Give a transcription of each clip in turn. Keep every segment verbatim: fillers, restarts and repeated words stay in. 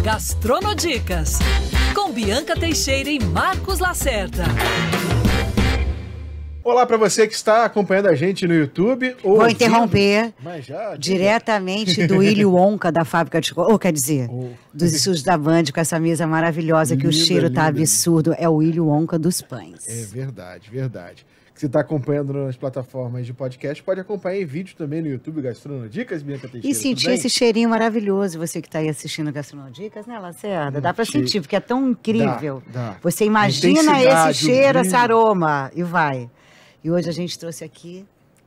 Gastronodicas, com Bianca Teixeira e Marcos Lacerda. Olá para você que está acompanhando a gente no YouTube. Vou ouvindo, interromper mas já, diretamente do Willy Wonka da fábrica de... Ou quer dizer, oh. dos estúdios da Band, com essa mesa maravilhosa, que linda, o cheiro linda, tá absurdo. Linda. É o Willy Wonka dos pães. É verdade, verdade. Você está acompanhando nas plataformas de podcast, pode acompanhar em vídeo também no YouTube, Gastronodicas, Bianca Teixeira. E sentir esse cheirinho maravilhoso, você que está aí assistindo Gastronodicas, né, Lacerda? Dá para sentir, porque é tão incrível. Dá, dá. Você imagina esse cheiro, esse aroma, e vai. E hoje a gente trouxe aqui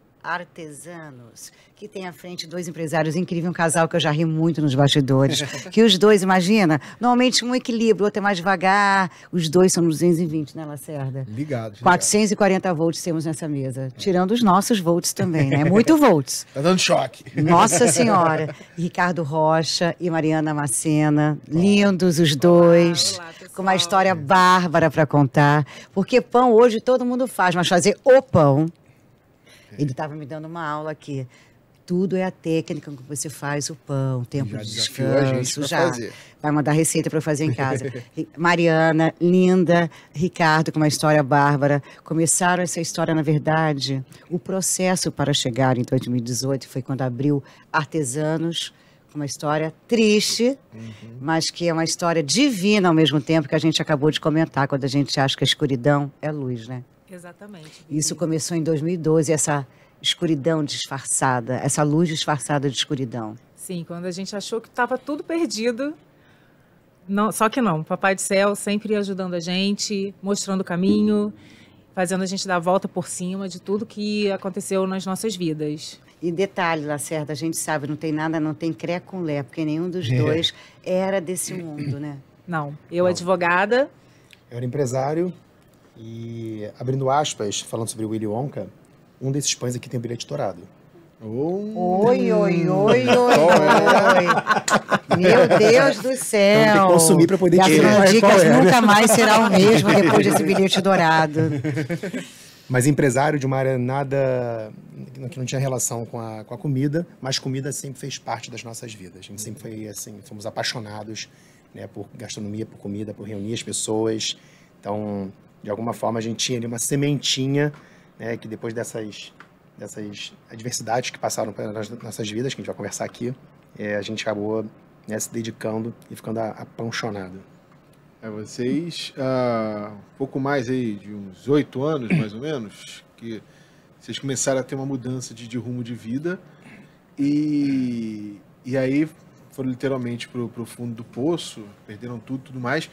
Artesanos, que tem à frente dois empresários incríveis, um casal que eu já ri muito nos bastidores, que os dois, imagina, normalmente um equilíbrio, o outro é mais devagar, os dois são duzentos e vinte, né, Lacerda? Ligado. quatrocentos e quarenta volts temos nessa mesa, tirando os nossos volts também, né? Muito volts. Tá dando choque. Nossa Senhora. Ricardo Rocha e Mariana Macena, lindos os dois, olá, olá, com uma história bárbara para contar, porque pão hoje todo mundo faz, mas fazer o pão... Ele estava me dando uma aula aqui. Tudo é a técnica que você faz o pão, tempo já de descanso, já. Fazer. Vai mandar receita para eu fazer em casa. Mariana, linda, Ricardo, com uma história bárbara. Começaram essa história, na verdade, o processo para chegar em dois mil e dezoito foi quando abriu Artesanos, com uma história triste, uhum. mas que é uma história divina ao mesmo tempo, que a gente acabou de comentar, quando a gente acha que a escuridão é luz, né? Exatamente. Isso começou em dois mil e doze, essa escuridão disfarçada, essa luz disfarçada de escuridão. Sim, quando a gente achou que estava tudo perdido, não, só que não. Papai do Céu sempre ajudando a gente, mostrando o caminho, fazendo a gente dar a volta por cima de tudo que aconteceu nas nossas vidas. E detalhe, Lacerda, a gente sabe, não tem nada, não tem cré com lé, porque nenhum dos é. dois era desse mundo, né? Não, eu não. advogada. Eu era empresário. E, abrindo aspas, falando sobre o Willy Wonka, um desses pães aqui tem um bilhete dourado. Oh. Oi, oi, oi, oi, oi. Meu Deus do céu. Então tem que consumir para poder tirar. Gastronodicas é, nunca mais será o mesmo depois desse bilhete dourado. Mas empresário de uma área nada... que não tinha relação com a, com a comida, mas comida sempre fez parte das nossas vidas. A gente sempre foi assim, fomos apaixonados, né, por gastronomia, por comida, por reunir as pessoas. Então... de alguma forma, a gente tinha ali uma sementinha, né, que depois dessas, dessas adversidades que passaram pelas nossas vidas, que a gente vai conversar aqui, é, a gente acabou, né, se dedicando e ficando apaixonado. É, vocês, há um pouco mais aí de uns oito anos, mais ou menos, que vocês começaram a ter uma mudança de, de rumo de vida e, e aí foram literalmente para o fundo do poço, perderam tudo, tudo mais,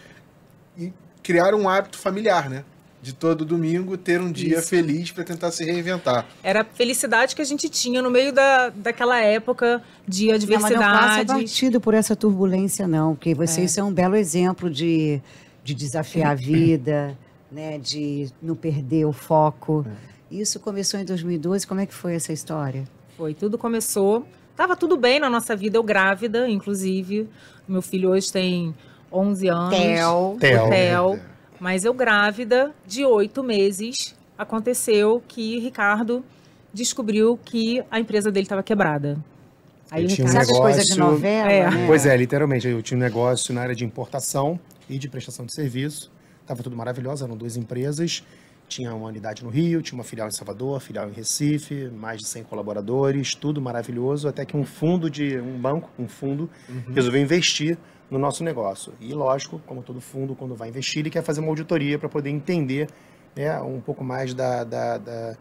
e criaram um hábito familiar, né? De todo domingo ter um dia Isso. feliz para tentar se reinventar. Era a felicidade que a gente tinha no meio da, daquela época de adversidades. Não, mas não passa batido por essa turbulência, não. Porque vocês é. são um belo exemplo de, de desafiar a vida, né? De não perder o foco. É. Isso começou em dois mil e doze. Como é que foi essa história? Foi, tudo começou. Tava tudo bem na nossa vida, eu grávida, inclusive. Meu filho hoje tem... onze anos, Theo. Theo. Theo. Mas eu grávida de oito meses, aconteceu que Ricardo descobriu que a empresa dele estava quebrada. Aí tinha um negócio... coisa de novela, é. né? Pois é, literalmente. Eu tinha um negócio na área de importação e de prestação de serviço. Estava tudo maravilhoso, eram duas empresas. Tinha uma unidade no Rio, tinha uma filial em Salvador, filial em Recife, mais de cem colaboradores, tudo maravilhoso. Até que um fundo de... um banco, um fundo, uhum. resolveu investir no nosso negócio. E lógico, como todo fundo, quando vai investir, ele quer fazer uma auditoria para poder entender, né, um pouco mais da, da, da,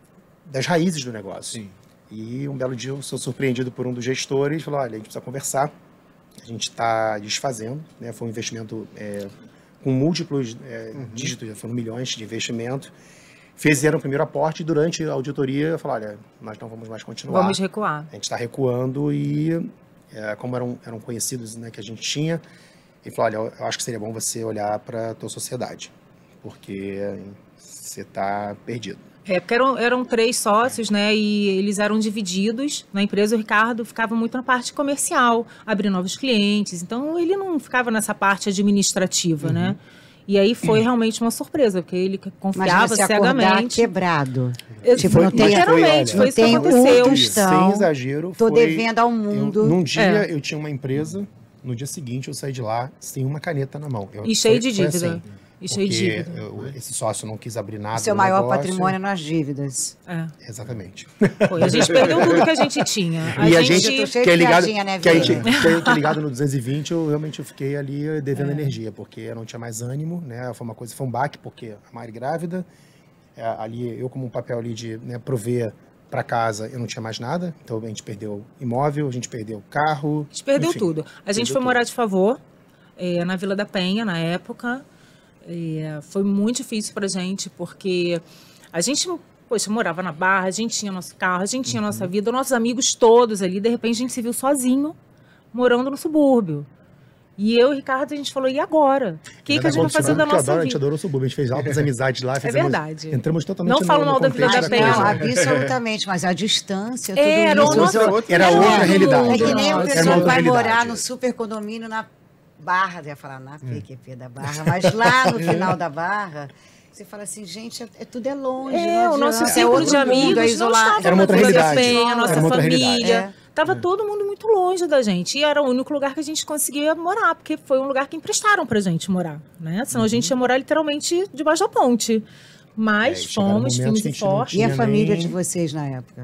das raízes do negócio. Sim. E um belo dia eu sou surpreendido por um dos gestores, falou, olha, a gente precisa conversar, a gente está desfazendo, né, foi um investimento é, com múltiplos é, uhum. dígitos, foram milhões de investimento, fizeram o primeiro aporte e durante a auditoria falaram, olha, nós não vamos mais continuar. Vamos recuar. A gente está recuando e... É, como eram, eram conhecidos, né, que a gente tinha, ele falou, olha, eu acho que seria bom você olhar para a tua sociedade, porque você está perdido. É, porque eram, eram três sócios, né, e eles eram divididos na empresa. O Ricardo ficava muito na parte comercial, abrir novos clientes, então ele não ficava nessa parte administrativa, uhum. né. E aí foi uhum. realmente uma surpresa, porque ele confiava Imagina cegamente. Quebrado. Eu, tipo, foi, não tem, literalmente, foi, foi isso que aconteceu. Um tostão, sem exagero. Tô foi, devendo ao mundo. Eu, num dia é. eu tinha uma empresa No dia seguinte, eu saí de lá sem uma caneta na mão. Eu, E cheio foi- de foi dívida. assim, E cheio de porque dívida. eu- esse sócio não quis abrir nada. O seu do maior negócio. patrimônio nas dívidas. É. Exatamente. Foi. A gente perdeu tudo que a gente tinha. A e a gente... gente, Eu tô cheio que é de ligado, piadinha, né, que, a gente, Vini? que, é, que é ligado no duzentos e vinte, eu realmente eu fiquei ali devendo energia, porque eu não tinha mais ânimo, né? Foi uma coisa, foi um baque, porque a Mari grávida, é, ali eu como um papel ali de, né, prover para casa, eu não tinha mais nada, então a gente perdeu imóvel, a gente perdeu carro. A gente perdeu enfim, tudo. A gente perdeu foi tudo. morar de favor, é, na Vila da Penha, na época. É, foi muito difícil pra gente, porque a gente, poxa, morava na Barra, a gente tinha nosso carro, a gente tinha nossa vida, nossos amigos todos ali, de repente a gente se viu sozinho, morando no subúrbio. E eu e o Ricardo, a gente falou, e agora? O que, que a gente vai fazer da Eu adoro, nossa A gente vida? adorou o subúrbio, a gente fez altas amizades lá. É fizemos- verdade. Entramos totalmente Não falo no, no mal da Vila contexto da Penha. Não, coisa. absolutamente, mas a distância, tudo É, era isso. outra- os- outra- Era outra É, realidade. É que nem o Nossa. Era pessoal uma vai outra morar realidade. no super condomínio na Barra, ia falar na P Q P da Barra, mas lá no final da Barra, você fala assim, gente, é, é- tudo é longe. É, não o nosso adianta, é círculo outro de mundo, amigos é não isolado. estava Era uma na outra Vila da realidade. Penha, a nossa Era uma outra família. realidade. É. Tava todo mundo muito longe da gente. E era o único lugar que a gente conseguia morar, porque foi um lugar que emprestaram pra gente morar, né? Senão a gente ia morar literalmente debaixo da ponte. Mas É, e chegaram fomos, momentos firmes que a e gente não fortes. E a tinha família nem- de vocês na época?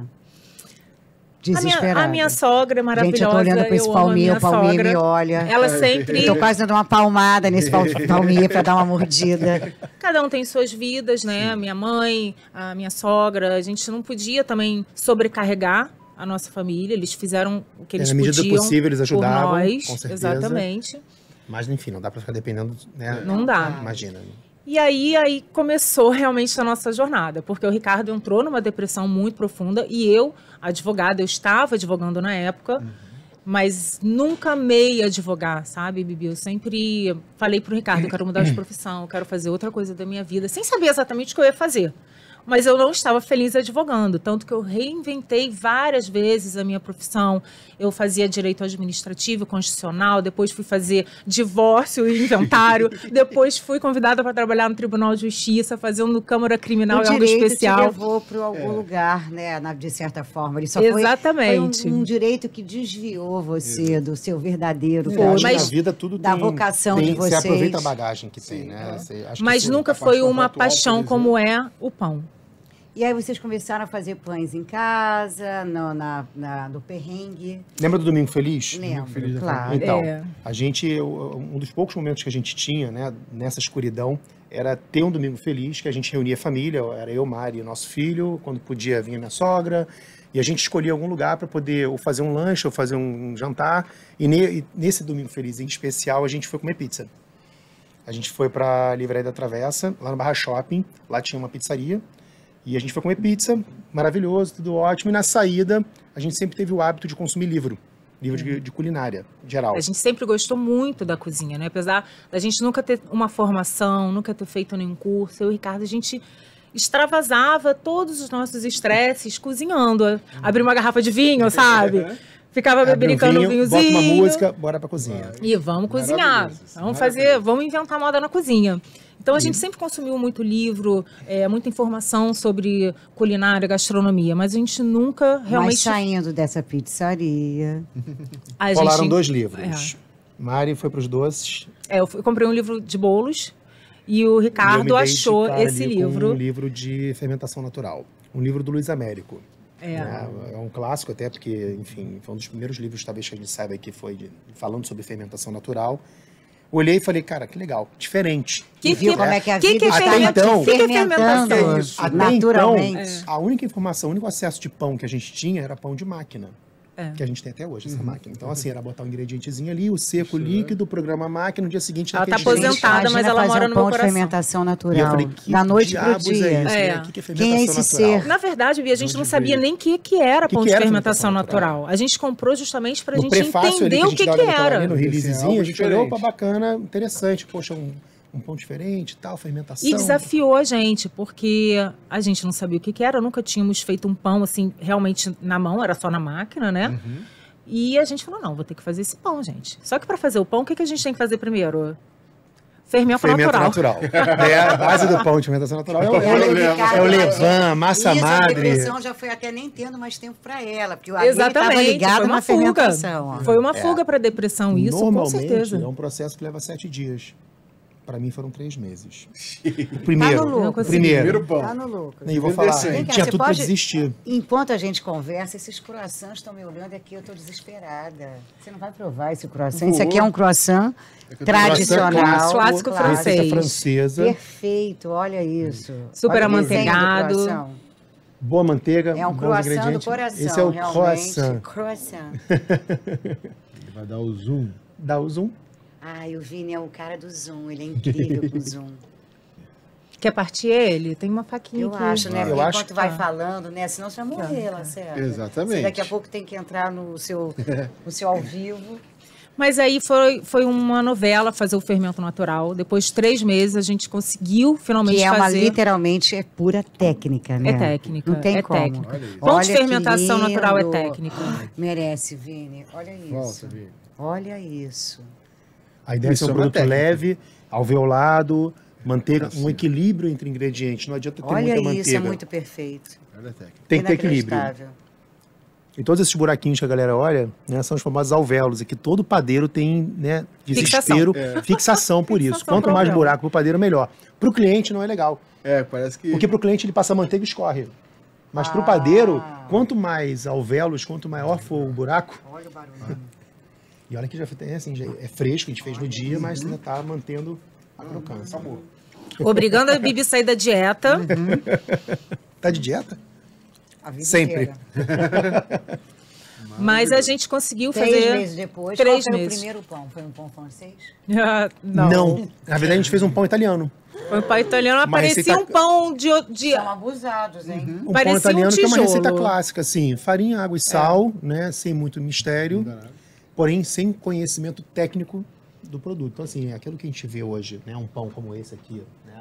A minha, Desesperada. a minha sogra é maravilhosa. Gente, eu tô olhando pra esse eu amo a palminho, minha o palminho sogra. me olha. Ela sempre... Eu tô quase dando uma palmada nesse pal- palminho pra dar uma mordida. Cada um tem suas vidas, né? A minha mãe, a minha sogra. A gente não podia também sobrecarregar a nossa família. Eles fizeram o que eles Na medida do podiam possível, eles ajudavam, por nós. com certeza. Exatamente. Mas, enfim, não dá pra ficar dependendo, né? Não dá. Imagina. E aí, aí começou realmente a nossa jornada, porque o Ricardo entrou numa depressão muito profunda e eu, advogada, eu estava advogando na época, mas nunca amei advogar, sabe, Bibi? Eu sempre falei pro Ricardo, eu quero mudar de profissão, eu quero fazer outra coisa da minha vida, sem saber exatamente o que eu ia fazer. Mas eu não estava feliz advogando, tanto que eu reinventei várias vezes a minha profissão. Eu fazia direito administrativo, constitucional, depois fui fazer divórcio e inventário, depois fui convidada para trabalhar no Tribunal de Justiça, fazendo Câmara Criminal O e algo direito especial. te levou para algum lugar, né, na- de certa forma. Ele só Exatamente. foi, foi um, um direito que desviou você do seu verdadeiro Eu acho que mas na vida tudo da tem, vocação tem, de vocês. Você aproveita a bagagem que tem, né? Você- acho que Mas isso- nunca a foi parte uma atual, por paixão exemplo. como é o pão. E aí vocês começaram a fazer pães em casa, no, na, na- no perrengue. Lembra do Domingo Feliz? Lembro, Feliz da claro. Então, É. a gente, eu- um dos poucos momentos que a gente tinha, né, nessa escuridão, era ter um domingo feliz, que a gente reunia a família, era eu, Mari e nosso filho, quando podia vinha minha sogra, e a gente escolhia algum lugar para poder ou fazer um lanche ou fazer um jantar, e, ne- e nesse domingo feliz em especial a gente foi comer pizza. A gente foi para a Livraria da Travessa, lá no Barra Shopping, lá tinha uma pizzaria, e a gente foi comer pizza, maravilhoso, tudo ótimo, e na saída a gente sempre teve o hábito de consumir livro, livro de, de culinária, geral. A gente sempre gostou muito da cozinha, né? Apesar da gente nunca ter uma formação, nunca ter feito nenhum curso, eu e o Ricardo, a gente extravasava todos os nossos estresses cozinhando. Abrir uma garrafa de vinho, sabe? Ficava Abre um bebericando um vinho, vinhozinho. bota uma música, bora pra cozinha. E vamos cozinhar. Maravilhoso, Vamos maravilhoso. fazer, vamos inventar moda na cozinha. Então a gente sempre consumiu muito livro, é, muita informação sobre culinária, gastronomia, mas a gente nunca Mas realmente. saindo dessa pizzaria. a Rolaram gente, dois livros. Mari foi pros doces. É, eu fui- comprei um livro de bolos e o e eu Ricardo me dei de achou cara esse ali com livro. Um livro de fermentação natural. Um livro do Luiz Américo. É. né? É um clássico até, porque, enfim, foi um dos primeiros livros, talvez, que a gente saiba que foi de- falando sobre fermentação natural. Olhei e falei, cara, que legal, diferente. Que Viu que- como é que a que vida que está Até então- que que é fermentação? fermentando Que é isso? Até naturalmente. então, a única informação, o único acesso de pão que a gente tinha era pão de máquina. É. Que a gente tem até hoje, essa máquina. Então, assim, era botar um ingredientezinho ali, o seco líquido, programa a máquina, no dia seguinte... Ela naquele tá ingrediente. aposentada, mas Imagina ela fazer mora um no pão meu de coração. fermentação E eu natural. falei, que da noite pro diabos dia. é isso, É. né? O que que é Quem é fermentação esse natural? ser? Na verdade, Bia, a gente Onde não sabia veio? nem o que, que era Que pão que de era fermentação fermentação natural. A gente comprou justamente para a No gente prefácio ali entender que a o gente que, dava que naquela ali era. no Esse é releasezinho, algo a gente olhou, opa, diferente. bacana, interessante, poxa, um, um pão diferente, tal, fermentação. E desafiou a gente, porque a gente não sabia o que, que era, nunca tínhamos feito um pão assim, realmente na mão, era só na máquina, né? Uhum. E a gente falou, não, vou ter que fazer esse pão, gente. Só que para fazer o pão, o que, que a gente tem que fazer primeiro? Fermento, Fermento natural. natural. É, a base do pão de fermentação natural é o, Ela, é o, Ricardo, é o ela- levain, massa Isso, a madre. depressão já foi até nem tendo mais tempo para ela, porque o estava Exatamente, ligado foi uma na fuga. fermentação. ó. Foi uma fuga para depressão, isso, com Normalmente, certeza. é um processo que leva sete dias. Para mim foram três meses. O Tá primeiro, no lucro. o primeiro. Primeiro pão. Tá no lucro. E vou falar, Vem cá, tinha você tudo para pode- desistir. Enquanto a gente conversa, esses croissants estão me olhando aqui, eu estou desesperada. Você não vai provar esse croissant? Isso aqui é um croissant tradicional. Croissant clássico receita francês. francesa. Perfeito, olha isso. Super Olha o desenho do amanteigado. croissant. Boa manteiga, É um bons croissant do ingredientes. coração, Esse é o realmente. croissant. Croissant. Ele vai dar o zoom. Dá o zoom. Ai, o Vini é o cara do Zoom, ele é incrível com o Zoom. Quer partir ele? Tem uma faquinha Eu aqui. acho, né? Eu Porque acho enquanto que vai tá. falando, né? Senão você vai morrer, Lacerda. Exatamente. Você daqui a pouco tem que entrar no seu, no seu ao vivo. Mas aí foi, foi uma novela fazer o fermento natural. Depois de três meses, a gente conseguiu finalmente Que é uma, fazer. literalmente, é pura técnica, né? É técnica, Não tem é como. técnica. Olha isso. Ponto Olha de que fermentação natural é lindo. técnica. Merece, Vini. Olha isso. Volta, Vini. Olha isso. A ideia é Isso ser um é uma produto técnica. leve, alveolado, manteiga, Assim. um equilíbrio entre ingredientes. Não adianta ter Olha muita isso, manteiga. é muito perfeito. Olha a técnica. Tem que ter equilíbrio. Inacreditável. E todos esses buraquinhos que a galera olha, né, são os famosos alvéolos, e que todo padeiro tem, né, desespero, fixação por isso. Fixação Quanto por mais alvéolo. buraco pro padeiro, melhor. Pro cliente não é legal, É, parece que... porque pro cliente ele passa manteiga e escorre. Mas pro Ah. padeiro, quanto mais alvéolos, quanto maior for o buraco, Olha o barulho. e olha que já tem assim, já é fresco, a gente fez no dia, mas ainda tá mantendo a crocância. Obrigando a Bibi a sair da dieta. Tá de dieta? A vida Sempre. inteira. Mas a gente conseguiu Três fazer. meses depois, Três qual foi meses. o primeiro pão? Foi um pão francês? Ah, não. Na verdade, a gente fez um pão italiano. Foi um pão italiano, Uma parecia receita- um pão de. de... São abusados, hein? Um Parecia pão um italiano que é uma tijolo. receita clássica, assim, farinha, água e sal, né, sem muito mistério, porém sem conhecimento técnico do produto. Então, assim, aquilo que a gente vê hoje, né, um pão como esse aqui, né,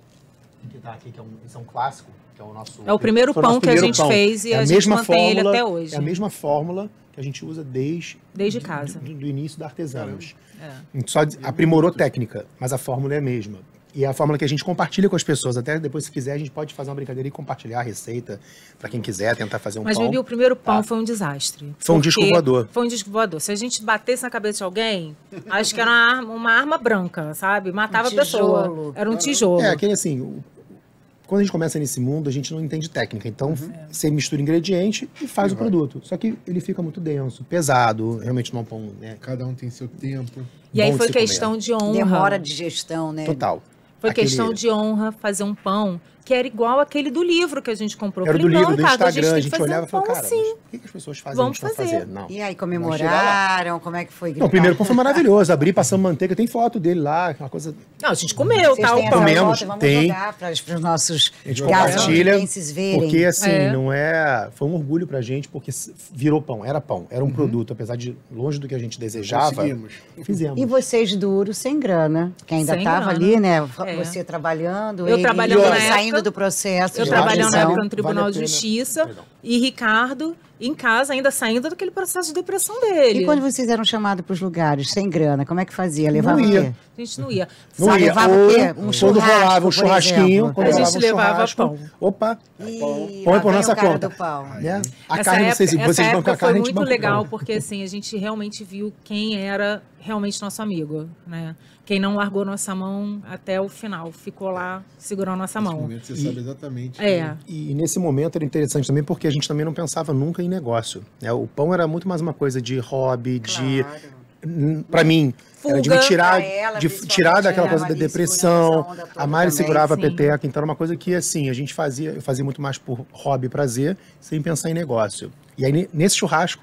que tá aqui, que é um, esse é um clássico, que é o nosso... É o primeiro foi o nosso pão que a primeiro gente pão. fez e É a, a gente mesma mantém ele fórmula- até hoje. É a mesma fórmula que a gente usa desde... Desde casa. Do, do início da Artesanos. É. A gente só aprimorou técnica, mas a fórmula é a mesma. E é a fórmula que a gente compartilha com as pessoas. Até depois, se quiser, a gente pode fazer uma brincadeira e compartilhar a receita para quem quiser tentar fazer um Mas, pão. Bibi, o primeiro pão Tá. foi um desastre. Foi um Porque disco voador. Foi um disco voador. Se a gente batesse na cabeça de alguém, acho que era uma arma, uma arma branca, sabe? Matava Um a pessoa. tijolo. Era um tijolo. É, aquele assim, o- quando a gente começa nesse mundo, a gente não entende técnica. Então, você mistura ingrediente e faz o produto. Só que ele fica muito denso, pesado, realmente não é um pão, né? Cada um tem seu tempo. E aí bom de foi se comer. questão de honra. Demora a digestão, né? Total. Foi Aquele- questão de honra fazer um pão que era igual aquele do livro que a gente comprou. Era do Falei, livro, não, do Ricardo, Instagram, a tem gente que fazer olhava um e falava, pão cara, assim. mas por que que as pessoas fazem Vamos a gente não fazer. fazer? Não. E aí, Vai chegar comemoraram? Como é que foi? Não, o primeiro pão foi maravilhoso. Abri, passamos manteiga, tem foto dele lá, uma coisa... Não, a gente comeu, Vocês tá? têm O essa pão. Comemos, foto? Vamos tem. jogar para os nossos A gente gatos compartilha, audiências verem. porque assim, É. não é... Foi um orgulho pra gente, porque s- virou pão, era pão, era um produto, apesar de longe do que a gente desejava, Conseguimos. fizemos. E vocês duros, sem grana, que ainda Sem estava grana. ali, né? É. Você trabalhando, Eu ele trabalhando ele na saindo época. do processo. Eu de trabalhando na depressão. época no Tribunal Vale a de pena. Justiça Perdão. e Ricardo em casa, ainda saindo daquele processo de depressão dele. E quando vocês eram chamados para os lugares, sem grana, como é que fazia? Levava Não o ia. quê? A gente não ia. Não Sabe, ia. levava Ou, o quê? Um quando churrasco, rolava um por churrasquinho, exemplo. quando A rolava gente um levava churrasco, pão. Opa, E põe lá por vem nossa o cara conta. do pau. né? A Essa carne, época, vocês, essa vocês vão com época a carne, foi a gente muito banca o pão. legal, porque assim, a gente realmente viu quem era realmente nosso amigo, né? Quem não largou nossa mão até o final, ficou lá segurando nossa Nesse mão. momento você E- sabe exatamente. É. E nesse momento era interessante também porque a gente também não pensava nunca em negócio. Né? O pão era muito mais uma coisa de hobby, de... Claro. Pra mim, era de me Fuga tirar, pra ela, de principalmente, tirar daquela né? coisa A da Mari depressão. segurando essa onda toda A Mari também, segurava a sim. peteca, então era uma coisa que assim, a gente fazia, eu fazia muito mais por hobby e prazer, sem pensar em negócio. E aí ne- nesse churrasco,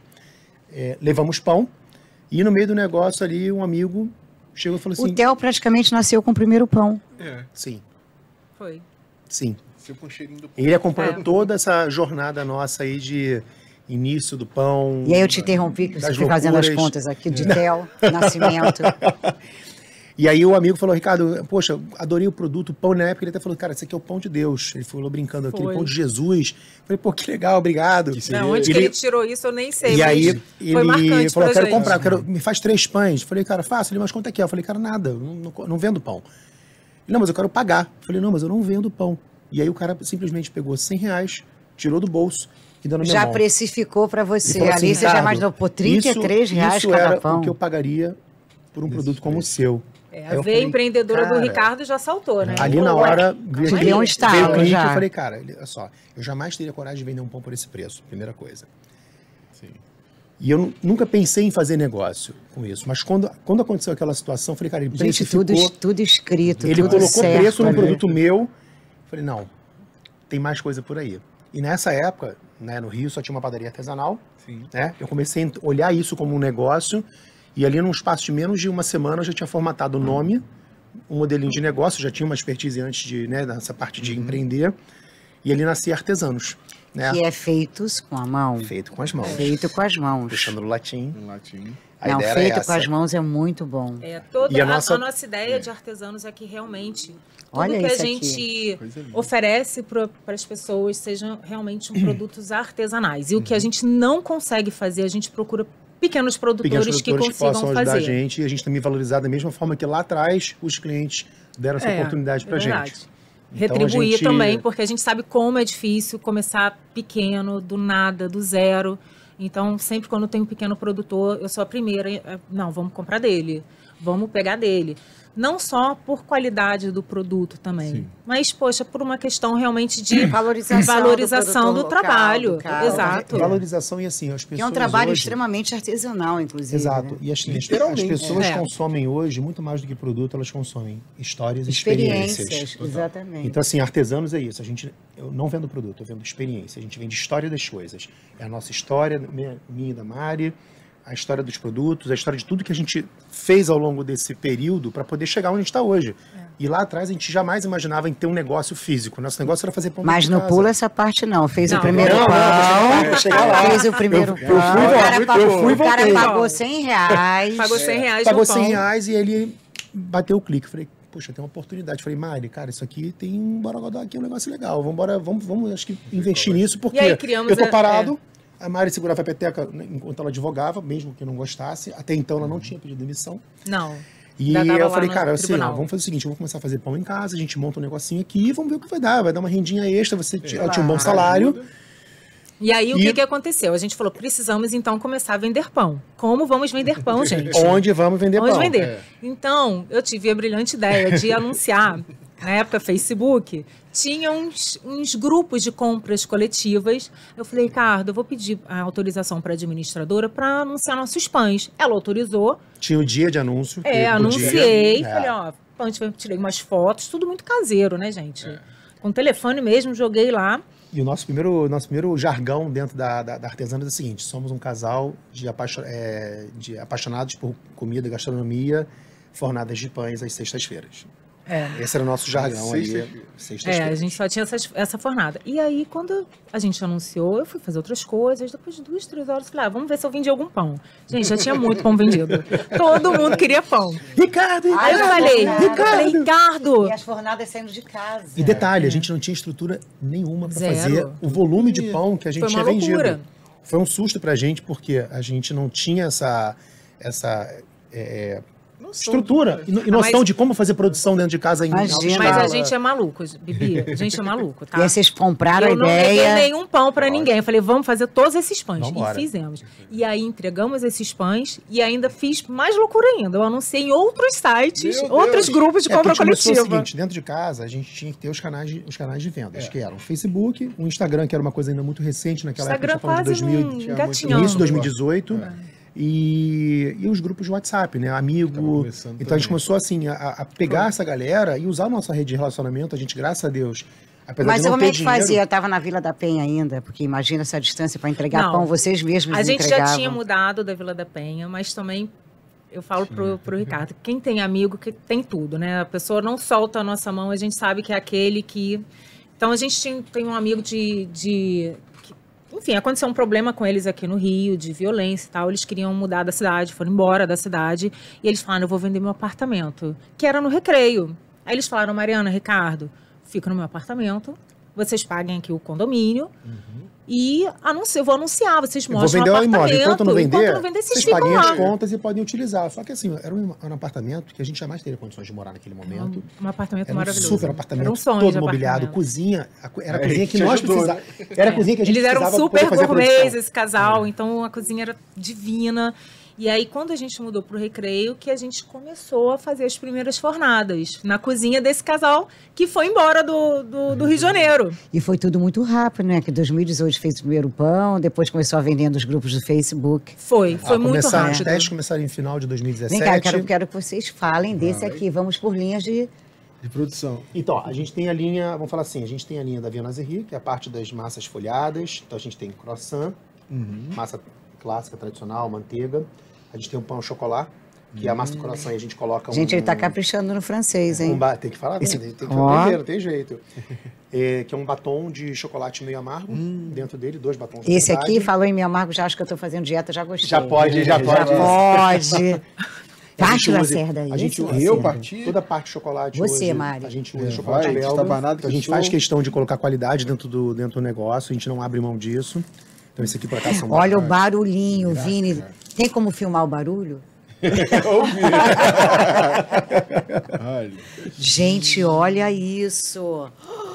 é, levamos pão, e no meio do negócio ali, um amigo chegou e falou O assim: Theo praticamente nasceu com o primeiro pão. É. sim, Foi. sim. Seu com cheirinho do Ele acompanhou É. toda essa jornada nossa aí de início do pão. E aí eu te interrompi, que você das foi fazendo as loucuras. contas aqui de Theo, Nascimento. E aí o amigo falou, Ricardo, poxa, adorei o produto, o pão. Na época ele até falou, cara, esse aqui é o pão de Deus. Ele falou brincando, aquele pão de Jesus. Eu falei, pô, que legal, obrigado. Que Não, onde ele... que ele tirou isso, eu nem sei. E aí ele foi marcante falou, quero gente. comprar, quero, me faz três pães. Eu falei, cara, faço. Ele, mas quanto é que é? Eu falei, cara, nada, eu não, não, não vendo pão. Ele, não, mas eu quero pagar. Eu falei, não, mas eu não vendo pão. E aí o cara simplesmente pegou cem reais, tirou do bolso e deu na minha Já mão. precificou para você. Assim, Ali você já imaginou, pô, trinta e três reais isso cada era pão. o que eu pagaria por um produto como o seu. É, a veia empreendedora cara, do Ricardo já saltou, né? Ali na hora, veio, aquele, um estalo, veio o clique, já. eu falei, cara, olha só, eu jamais teria coragem de vender um pão por esse preço, primeira coisa. Sim. E eu nunca pensei em fazer negócio com isso, mas quando, quando aconteceu aquela situação, eu falei, cara, ele Gente, precificou, tudo, tudo escrito, ele tudo colocou certo, preço num né? produto meu, eu falei, não, tem mais coisa por aí. E nessa época, né, no Rio só tinha uma padaria artesanal, Sim. né, eu comecei a olhar isso como um negócio, e ali num espaço de menos de uma semana eu já tinha formatado o nome, um modelinho de negócio, já tinha uma expertise antes de, né, nessa parte de uhum. empreender, e ali nascia Artesanos. Né? Que é feitos com a mão. Feito com as mãos. Feito com as mãos. Deixando no latim. No latim. A Não, ideia feito era essa. com as mãos é muito bom. É, toda E a a, nossa- a nossa ideia de artesanos é que realmente tudo Olha que a isso gente Coisa linda. oferece para as pessoas sejam realmente um produtos artesanais. E o que a gente não consegue fazer, a gente procura pequenos produtores, Pequenos que produtores que, consigam possam ajudar fazer. a gente, e a gente também valorizar da mesma forma que lá atrás os clientes deram essa É, oportunidade pra é verdade. gente. Retribuir Então, a gente- também, porque a gente sabe como é difícil começar pequeno, do nada, do zero. Então, sempre quando tem um pequeno produtor, eu sou a primeira. eh, Não, vamos comprar dele, vamos pegar dele. Não só por qualidade do produto também, Sim. mas, poxa, por uma questão realmente de Valorização, valorização do, do, produtor local, trabalho. do cara. Exato. Valorização e assim, as pessoas Que é um trabalho hoje... extremamente artesanal, inclusive. Exato. né? E as, as Literalmente. pessoas É. consomem hoje, muito mais do que produto, elas consomem histórias e experiências. Experiências, exatamente. Então, assim, artesanos é isso. A gente, eu não vendo produto, eu vendo experiência. A gente vende história das coisas. É a nossa história, minha, minha e da Mari, a história dos produtos, a história de tudo que a gente fez ao longo desse período para poder chegar onde a gente está hoje. E lá atrás a gente jamais imaginava em ter um negócio físico. Nosso negócio era fazer pão Mas dentro de não casa. pula essa parte, não. Fez Não, o primeiro não, não, pão. vou chegar lá. Fez o primeiro Eu- eu pão. fui, o cara, eu pagou, fui e o cara voltei. pagou cem reais. Pagou cem reais Pagou no pão. cem reais e ele bateu o clique. Falei, poxa, tem uma oportunidade. Falei, Mari, cara, isso aqui tem um borogodó aqui, um negócio legal. Vamos, embora, vamos, vamos acho que investir nisso, porque E aí criamos eu tô a- parado. A Mari segurava a peteca né, enquanto ela advogava, mesmo que eu não gostasse. Até então ela não tinha pedido demissão. Não. E Ainda tava eu lá falei, no cara, assim, ó, tribunal. vamos fazer o seguinte, eu vou começar a fazer pão em casa, a gente monta um negocinho aqui e vamos ver o que vai dar. Vai dar uma rendinha extra, você t- ela tinha um bom salário. E aí, o E- que, que aconteceu? A gente falou, precisamos então começar a vender pão. Como vamos vender pão, gente? Onde vamos vender Onde pão? vender? É. Então, eu tive a brilhante ideia de anunciar, na época Facebook, tinha uns, uns grupos de compras coletivas. Eu falei, Ricardo, eu vou pedir a autorização para a administradora para anunciar nossos pães. Ela autorizou, Tinha o dia de anúncio. que é, podia. anunciei, É. falei, ó, pão, tirei umas fotos, tudo muito caseiro, né, gente? Com telefone mesmo, joguei lá. E o nosso primeiro, nosso primeiro jargão dentro da, da, da Artesanos é o seguinte: somos um casal de, apaixo- é, de apaixonados por comida, gastronomia, fornadas de pães às sextas-feiras. É. Esse era o nosso jargão ali. Sextas-feiras. É, Sextas-feiras. a gente só tinha essas- essa fornada. E aí, quando a gente anunciou, eu fui fazer outras coisas. Depois de duas, três horas, eu falei, ah, vamos ver se eu vendi algum pão. Gente, já tinha muito pão vendido. Todo mundo queria pão. Ricardo, Aí eu Ai, falei, Ricardo. eu falei, Ricardo, E as fornadas saindo de casa. E detalhe, a gente não tinha estrutura nenhuma para Zero. fazer o volume de pão que a gente Foi uma tinha vendido. loucura. Foi um susto pra gente, porque a gente não tinha essa, essa é, estrutura e, no- e noção Mas- de como fazer produção dentro de casa em alta Imagina. escala. mas a gente é maluco, Bibi. A gente é maluco, tá? E aí vocês compraram eu a não levei ideia. nenhum pão pra ninguém. Eu falei, vamos fazer todos esses pães. Vambora. E fizemos. E aí entregamos esses pães e ainda fiz mais loucura ainda. Eu anunciei em outros sites, Meu outros Deus. grupos de É, compra porque começou coletiva. o seguinte, dentro de casa a gente tinha que ter os canais de, os canais de vendas, É. que eram o Facebook, o Instagram, que era uma coisa ainda muito recente naquela Instagram época, a gente tá quase falando de dois mil, um tinha muito- gatinhando. início de dois mil e dezoito, É. e, e os grupos de WhatsApp, né, Tava amigo. começando Então a gente também. começou assim a, a pegar essa galera e usar a nossa rede de relacionamento, a gente, graças a Deus, apesar Mas de não como ter é que dinheiro, fazia? Eu estava na Vila da Penha ainda, porque imagina essa distância para entregar Não. pão, vocês mesmos A gente entregavam. já tinha mudado da Vila da Penha, mas também eu falo pro, pro Ricardo, quem tem amigo que tem tudo, né? A pessoa não solta a nossa mão, a gente sabe que é aquele que... Então a gente tinha, tem um amigo de... de que, enfim, aconteceu um problema com eles aqui no Rio, de violência e tal. Eles queriam mudar da cidade, foram embora da cidade. E eles falaram, eu vou vender meu apartamento, que era no Recreio. Aí eles falaram, Mariana, Ricardo, fica no meu apartamento, vocês paguem aqui o condomínio. Uhum. E anuncio, eu vou anunciar, vocês mostram o apartamento. Imóvel. Enquanto não vender, enquanto não vender vocês, vocês paguem lá. as contas e podem utilizar. Só que assim, era um, era um apartamento que a gente jamais teria condições de morar naquele momento. Um, um apartamento era um maravilhoso. super apartamento, era um sonho todo mobiliado, cozinha. Era a cozinha é, que nós precisávamos. Era a cozinha que a gente Eles precisava eram super gourmets, a esse casal, é. Então a cozinha era divina. E aí, quando a gente mudou para o Recreio, que a gente começou a fazer as primeiras fornadas na cozinha desse casal que foi embora do, do, do Rio de Janeiro. E foi tudo muito rápido, né? Que em dois mil e dezoito fez o primeiro pão, depois começou a vender nos grupos do Facebook. Foi, foi ah, muito começar, rápido. Os testes começaram em final de dois mil e dezessete. Vem cá, quero, quero que vocês falem desse Vai. aqui. Vamos por linhas de... de produção. Então, a gente tem a linha, vamos falar assim, a gente tem a linha da viennoiserie, que é a parte das massas folhadas. Então, a gente tem croissant, uhum. massa clássica, tradicional, manteiga. A gente tem um pão ao chocolate, que é a massa do coração, e a gente coloca um... Gente, ele tá caprichando no francês, hein? Um ba... Tem que falar, Esse... tem, tem que oh. falar, não tem jeito. É, que é um batom de chocolate meio amargo, hum. dentro dele, dois batons de Esse verdade. aqui, falou em meio amargo, já acho que eu tô fazendo dieta, já gostei. Já pode, já pode. Já pode. Parte da usa, cerda aí. A gente usa eu parti? toda a parte de chocolate Você, hoje, Mari. A gente usa é, chocolate vai, belga. A gente sou... faz questão de colocar qualidade dentro do, dentro do negócio, a gente não abre mão disso. Então esse aqui pra cá são... Olha o barulhinho, Graças, Vini. Cara. Tem como filmar o barulho? Gente, olha isso.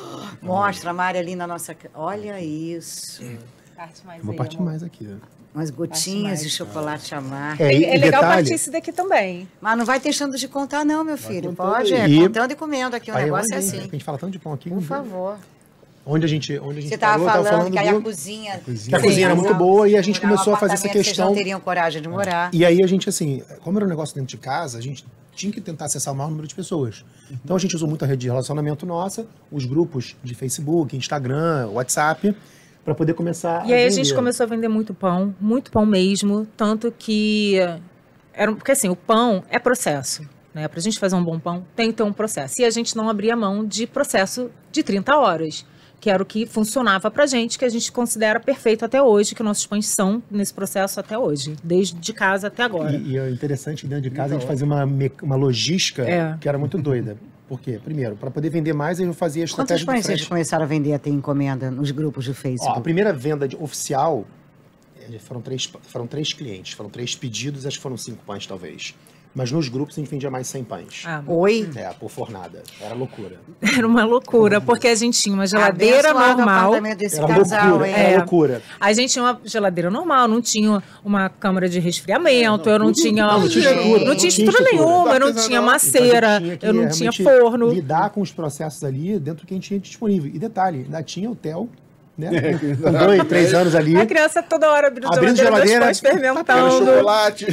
Mostra, Mari, ali na nossa... Olha isso. Parte mais Vou aí, partir amor. mais aqui. Umas gotinhas de chocolate amargo. É, é legal detalhe, partir esse daqui também. Mas não vai deixando de contar não, meu filho. Pode, é, e... contando e comendo aqui. O aí, negócio é onde, assim. A gente fala tanto de pão aqui. Por favor. Onde a gente, onde a gente Você estava falando, falando que aí do... a cozinha... A cozinha, que a cozinha era muito boa e a gente começou a fazer essa questão... Vocês não teriam coragem de morar. E aí a gente, assim, como era um negócio dentro de casa, a gente tinha que tentar acessar o maior número de pessoas. Uhum. Então a gente usou muito a rede de relacionamento nossa, os grupos de Facebook, Instagram, WhatsApp, para poder começar e a E aí vender. A gente começou a vender muito pão, muito pão mesmo, tanto que... Era, porque assim, o pão é processo. Né? Para a gente fazer um bom pão, tem que ter um processo. E a gente não abria mão de processo de trinta horas. Que era o que funcionava pra gente, que a gente considera perfeito até hoje, que nossos pães são nesse processo até hoje, desde de casa até agora. E, e é interessante que dentro de casa a gente fazia uma, uma logística é. que era muito doida. Por quê? Primeiro, para poder vender mais, eu fazia a estratégia. Quantos pães vocês começaram a vender a ter encomenda nos grupos do Facebook? Ó, a primeira venda de, oficial, foram três, foram três clientes, foram três pedidos, acho que foram cinco pães talvez. Mas nos grupos a gente vendia mais cem pães. Ah, Oi? É, por fornada. Era loucura. Era uma loucura, porque a gente tinha uma geladeira normal. Desse era casal, loucura, hein? era é. loucura. A gente tinha uma geladeira normal, não tinha uma câmara de resfriamento, eu não tinha... Não, não tinha estrutura. Não tinha estrutura nenhuma, eu não tinha maceira, então, tinha eu não tinha forno. Lidar com os processos ali dentro do que a gente tinha disponível. E detalhe, ainda tinha hotel... Né? Com dois, três anos ali. A criança toda hora abrindo, abrindo geladeira, geladeira fermentando. Chocolate.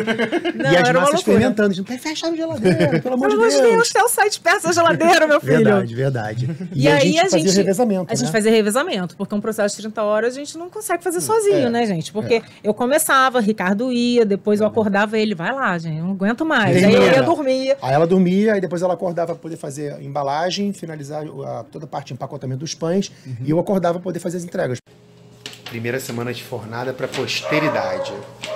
Não, e as era massas fermentando. A gente não tem fechado a geladeira, pelo amor de Deus. Pelo amor de Deus, tem o site perto da geladeira, meu filho. Verdade, verdade. E, e aí a gente fazia gente, revezamento. A gente né? fazia revezamento, porque um processo de trinta horas a gente não consegue fazer sozinho, é, né, gente? Porque é. eu começava, Ricardo ia, depois eu acordava ele, vai lá, gente, eu não aguento mais. Aí eu ia dormir. Aí ela dormia, aí depois ela acordava para poder fazer a embalagem, finalizar a, toda a parte de empacotamento dos pães, uhum. e eu acordava para poder fazer as entregas. Primeira semana de fornada para posteridade.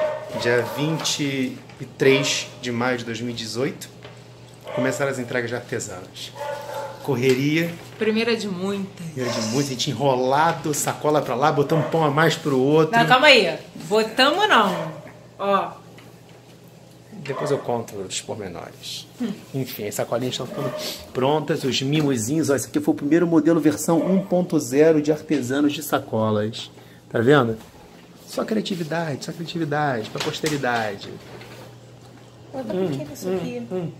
Dia vinte e três de maio de dois mil e dezoito, começaram as entregas de artesãos. Correria. Primeira de muitas. Primeira de muitas, a gente enrolado, sacola para lá, botamos pão a mais pro outro. Não, calma aí. Botamos não. Ó. Depois eu conto os pormenores. Hum. Enfim, as sacolinhas estão ficando prontas, os mimosinhos. Ó, esse aqui foi o primeiro modelo versão um ponto zero de artesanos de sacolas. Tá vendo? Só criatividade, só criatividade, pra posteridade. Pô, dá hum, pra que isso hum, aqui? Hum.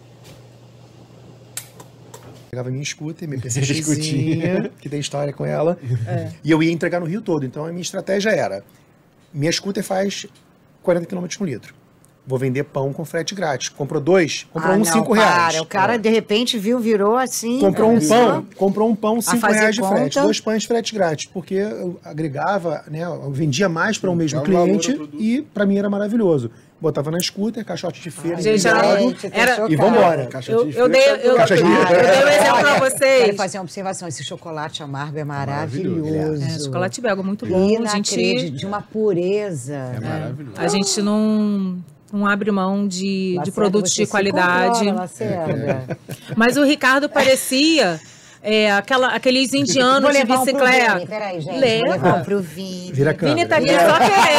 Pegava minha scooter, minha PCXzinha, que tem história com ela, é. e eu ia entregar no Rio todo. Então a minha estratégia era, minha scooter faz quarenta quilômetros por litro. Vou vender pão com frete grátis. Comprou dois, comprou ah, um, não, cinco para. reais. O cara, é. de repente, viu, virou assim... Comprou um pão, comprou um pão, cinco reais de conta. frete. Dois pães frete grátis. Porque eu agregava, né, eu vendia mais para o mesmo cliente e para mim era maravilhoso. botava na scooter, caixote de feira, Ai, gente, era- era- e vambora. Eu, eu dei, eu, eu, Caixa de- eu dei um exemplo pra Quero vocês. fazer uma observação. Esse chocolate amargo é Maravilhoso. maravilhoso. É, chocolate belga, muito bom. A gente, Inacreditável, de uma pureza. É maravilhoso. a gente não, não abre mão de, de Lacerda, produtos você de se qualidade. controla, Lacerda. Mas o Ricardo parecia é, aquela, aqueles indianos Vou de levar um pro bicicleta. Vini, peraí, gente. Leva. Vou levar um pro Vini. Vira a câmera. Vini tá aqui É. só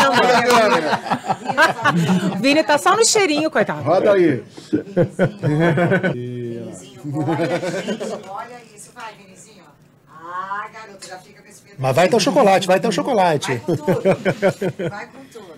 querendo. Vini tá só no cheirinho, coitado. Roda aí. Vinizinho, olha isso, olha isso. Vai, Vinizinho. Ah, garoto, já fica com esse pedaço. Mas vai ter o chocolate, vai ter o chocolate. Vai com tudo. Vai com tudo.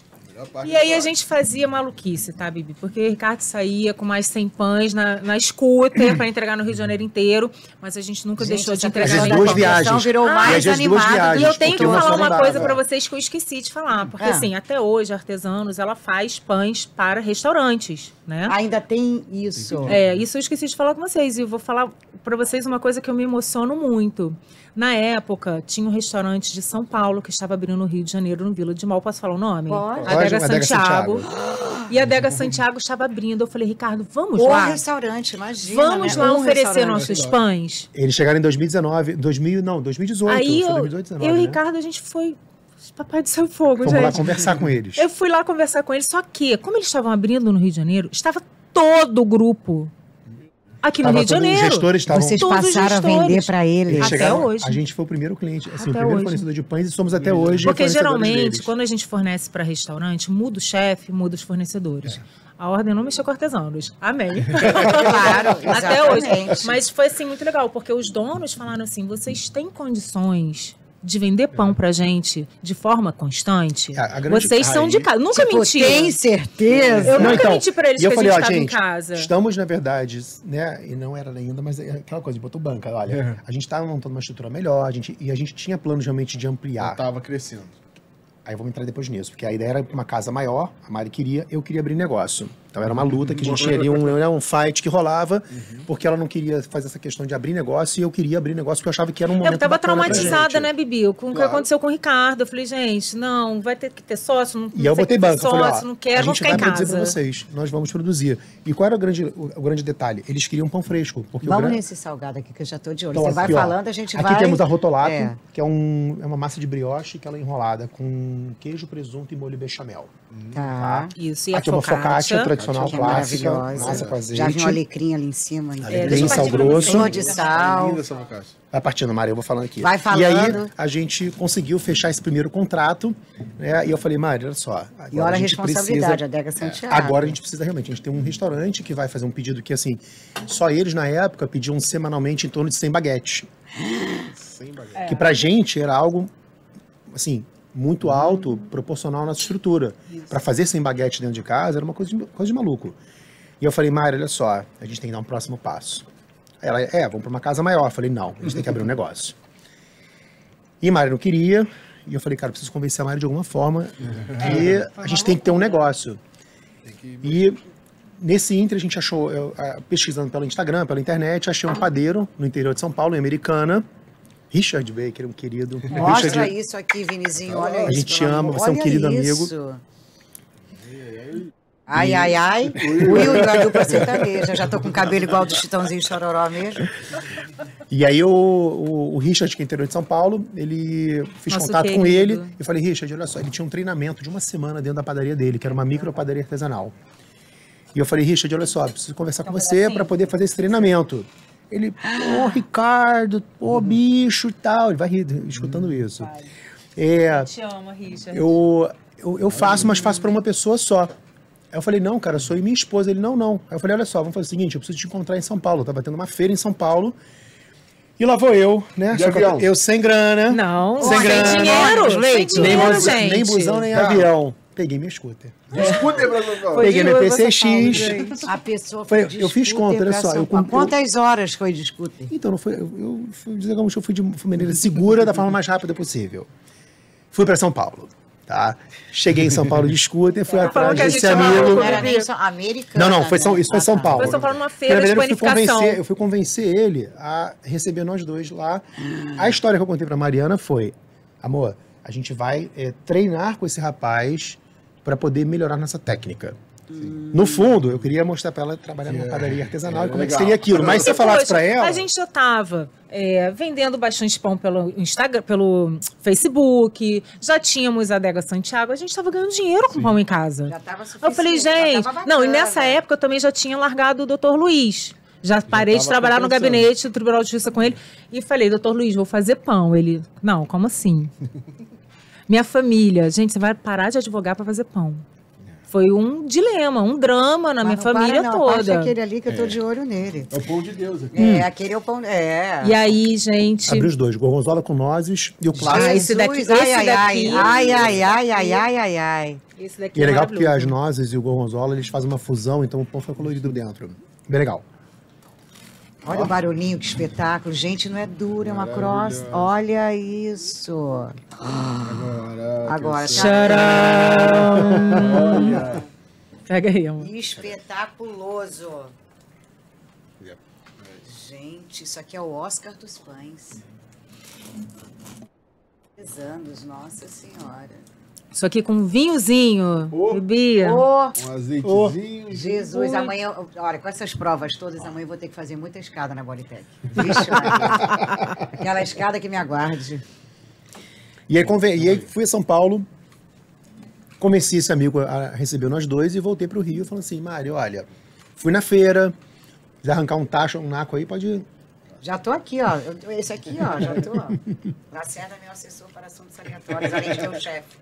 E aí a gente fazia maluquice, tá, Bibi? Porque o Ricardo saía com mais cem pães na, na scooter pra entregar no Rio de Janeiro inteiro, mas a gente nunca Gente, deixou de essa entregar vezes questão nem duas da pão. competição viagens. virou Ah, mais e às vezes duas animado. viagens. E eu tenho que porque uma falar só uma não coisa dava. pra vocês que eu esqueci de falar, porque Ah. assim, até hoje, Artesanos, ela faz pães para restaurantes, né? Ainda tem isso. É, isso eu esqueci de falar com vocês. E eu vou falar pra vocês uma coisa que eu me emociono muito. Na época, tinha um restaurante de São Paulo que estava abrindo no Rio de Janeiro, no Vila de Mal. Posso falar o nome? Pode. Adega Pode, Adega Santiago. Santiago. E a Adega Santiago estava abrindo. Eu falei, Ricardo, vamos O lá? restaurante, imagina. Vamos né? lá Um oferecer restaurante. nossos pães? Eles chegaram em dois mil e dezenove, dois mil, não, dois mil e dezoito. Aí foi eu, dois mil e dezoito, eu e o né? Ricardo, a gente foi... Papai do céu fogo, Vamos gente. lá conversar com eles. Eu fui lá conversar com eles, só que, como eles estavam abrindo no Rio de Janeiro, estava todo o grupo aqui no Tava Rio de todos os Janeiro. gestores estavam... Vocês Todos os passaram a gestores. vender para eles. Eles Até chegaram- hoje. A gente foi o primeiro cliente, assim, Até o primeiro hoje. fornecedor de pães e somos até hoje Porque fornecedores geralmente, deles. quando a gente fornece para restaurante, muda o chefe, muda os fornecedores. A ordem não mexeu com artesanos. Amém. Claro, Até hoje. exatamente. Mas foi assim muito legal, porque os donos falaram assim: vocês têm condições de vender pão pra gente de forma constante? A- a grande- Vocês são aí- de casa. Nunca Tipo, mentiram. tem certeza? Eu Não, nunca então, menti pra eles e eu que falei, a ó, gente estava em gente, casa. estamos, na verdade, né, e não era ainda, mas é aquela coisa, botou banca, olha, a gente estava montando uma estrutura melhor, a gente, e a gente tinha planos realmente de ampliar. Tava crescendo. Aí vamos entrar depois nisso, porque a ideia era uma casa maior, a Mari queria, eu queria abrir negócio. Então era uma luta que a gente tinha ali, um, era um fight que rolava, porque ela não queria fazer essa questão de abrir negócio e eu queria abrir negócio porque eu achava que era um momento Eu tava bacana pra traumatizada, gente. né, Bibi? Com o que Claro. aconteceu com o Ricardo. Eu falei, gente, não, vai ter que ter sócio, não, E eu não sei botei que ter banco, eu falei, ó, sócio, não a quero, vou gente ficar vai em produzir casa. pra vocês, nós vamos produzir. E qual era o grande, o, o grande detalhe? Eles queriam pão fresco. Porque o Vamos gran- nesse salgado aqui que eu já tô de olho. Então, Você vai aqui, ó, falando, a gente aqui vai... temos a rotolato, É. que é, um, é uma massa de brioche que ela é enrolada com queijo, presunto e molho bechamel. Tá. Isso, e a Aqui é uma focaccia focaccia. tradicional Que é clássica, maravilhosa. massa com azeite. Já vi um alecrim ali em cima. É, Alecrim, deixa eu sal partir pra grosso. Flor de sal. Linda essa focaccia. Vai partindo, Mari, eu vou falando aqui. Vai falando. E aí, a gente conseguiu fechar esse primeiro contrato, né? E eu falei, Mari, olha só. agora E olha a gente responsabilidade, a precisa- Adega Santiago. Agora a gente precisa realmente, a gente tem um restaurante que vai fazer um pedido que, assim, só eles, na época, pediam semanalmente em torno de cem baguetes. Sem baguete. Que pra gente era algo, assim, muito alto, proporcional à nossa estrutura. Pra fazer cem baguetes dentro de casa era uma coisa de, coisa de maluco. E eu falei, Mari, olha só, a gente tem que dar um próximo passo. Aí ela, é, vamos pra uma casa maior. Eu falei, não, a gente tem que abrir um negócio. E Mari não queria, e eu falei, cara, eu preciso convencer a Mari de alguma forma que a gente tem que ter um negócio. E nesse inter a gente achou, eu, ah, pesquisando pelo Instagram, pela internet, achei um padeiro no interior de São Paulo, em Americana, Richard Baker, um querido. Mostra Richard, isso aqui, Vinizinho. Olha A isso. gente pelo ama, amor. você é um Olha querido isso. Ai, ai, ai. O Will da dupla sertaneja. Já tô com o cabelo igual do Chitãozinho Chororó mesmo. E aí o, o, o Richard, que é interior de São Paulo, ele fiz Nosso contato com querido. ele e falei, Richard, olha só, ele tinha um treinamento de uma semana dentro da padaria dele, que era uma micro padaria artesanal. E eu falei, Richard, olha só, preciso conversar com você para poder fazer esse treinamento. Ele, pô, Ricardo, pô, bicho e tal. Ele vai rir escutando isso. É, Te amo, Richard. eu, eu, eu faço, mas faço para uma pessoa só. Aí eu falei, não, cara, sou eu e minha esposa. Ele, não, não. Aí eu falei, olha só, vamos fazer o seguinte, eu preciso te encontrar em São Paulo. Eu tava tendo uma feira em São Paulo. E lá vou eu, né? De Só que avião? eu sem grana. Não, Sem sem, grana, dinheiro, sem leite, Nem, dinheiro, busão, gente. nem busão, nem Tá. avião. Peguei minha scooter. Scooter pra São Paulo. Foi Peguei de meu Lua, P C você X. fala, gente. A pessoa Foi- foi de eu fiz scooter conta, olha pra só, São eu Paulo. comprei- Quantas horas foi de scooter? Então, não foi, eu, eu fui, digamos que eu fui de fui maneira segura, da forma mais rápida possível. Fui para São Paulo, tá? Cheguei em São Paulo de scooter, fui Falou atrás que a desse gente chamava amigo. Não era nem só americana. Não, não, foi São, né? isso foi Ah, São tá. Paulo. Foi São Paulo numa feira de Na verdade, eu fui panificação. convencer, eu fui convencer ele a receber nós dois lá. A história que eu contei pra Mariana foi, amor, a gente vai é, treinar com esse rapaz para poder melhorar nossa técnica. Sim. No fundo, eu queria mostrar para ela trabalhar numa padaria artesanal é, e como é que seria aquilo. Mas se você falasse para ela... A gente já estava é, vendendo bastante pão pelo Instagram, pelo Facebook, já tínhamos a Adega Santiago, a gente estava ganhando dinheiro com Sim. pão em casa. Já estava suficiente. Eu falei, gente... Não, e nessa época eu também já tinha largado o doutor Luiz. Já parei de trabalhar no gabinete do Tribunal de Justiça com ele e falei, doutor Luiz, vou fazer pão. Ele, não, como assim? Minha família, gente, você vai parar de advogar para fazer pão. Foi um dilema, um drama na Mas minha família para, não. toda. É aquele ali que eu tô é. de olho nele. É o pão de Deus aqui. É, hum. aquele é o pão... É. E aí, gente... Abre os dois, gorgonzola com nozes e o clássico. Ah, esse daqui, esse ai, ai, daqui. Ai, ai, ai, ai, ai, ai, ai. Esse daqui e é legal porque as nozes e o gorgonzola, eles fazem uma fusão, então o pão fica colorido dentro. Bem legal. Olha o barulhinho, que espetáculo. Gente, não é duro, é uma cross. Olha isso. Agora. Agora. Tcharam! Olha. Pega aí, amor. Espetaculoso. Gente, isso aqui é o Oscar dos pães. dez anos, Nossa Senhora. Isso aqui com vinhozinho, oh, bebia. Oh, um azeitezinho. Oh, Jesus, oh. amanhã... Olha, com essas provas todas, amanhã eu vou ter que fazer muita escada na Bodytech. Vixe, Maria. Aquela escada que me aguarde. E aí, e aí fui a São Paulo, convenci esse amigo a receber nós dois e voltei para o Rio falando assim, Mário, olha, fui na feira, quiser arrancar um tacho, um naco aí, pode ir. Já tô aqui, ó. Esse aqui, ó, já tô. Lacerda é meu assessor para assuntos aleatórios, além de ter o chefe.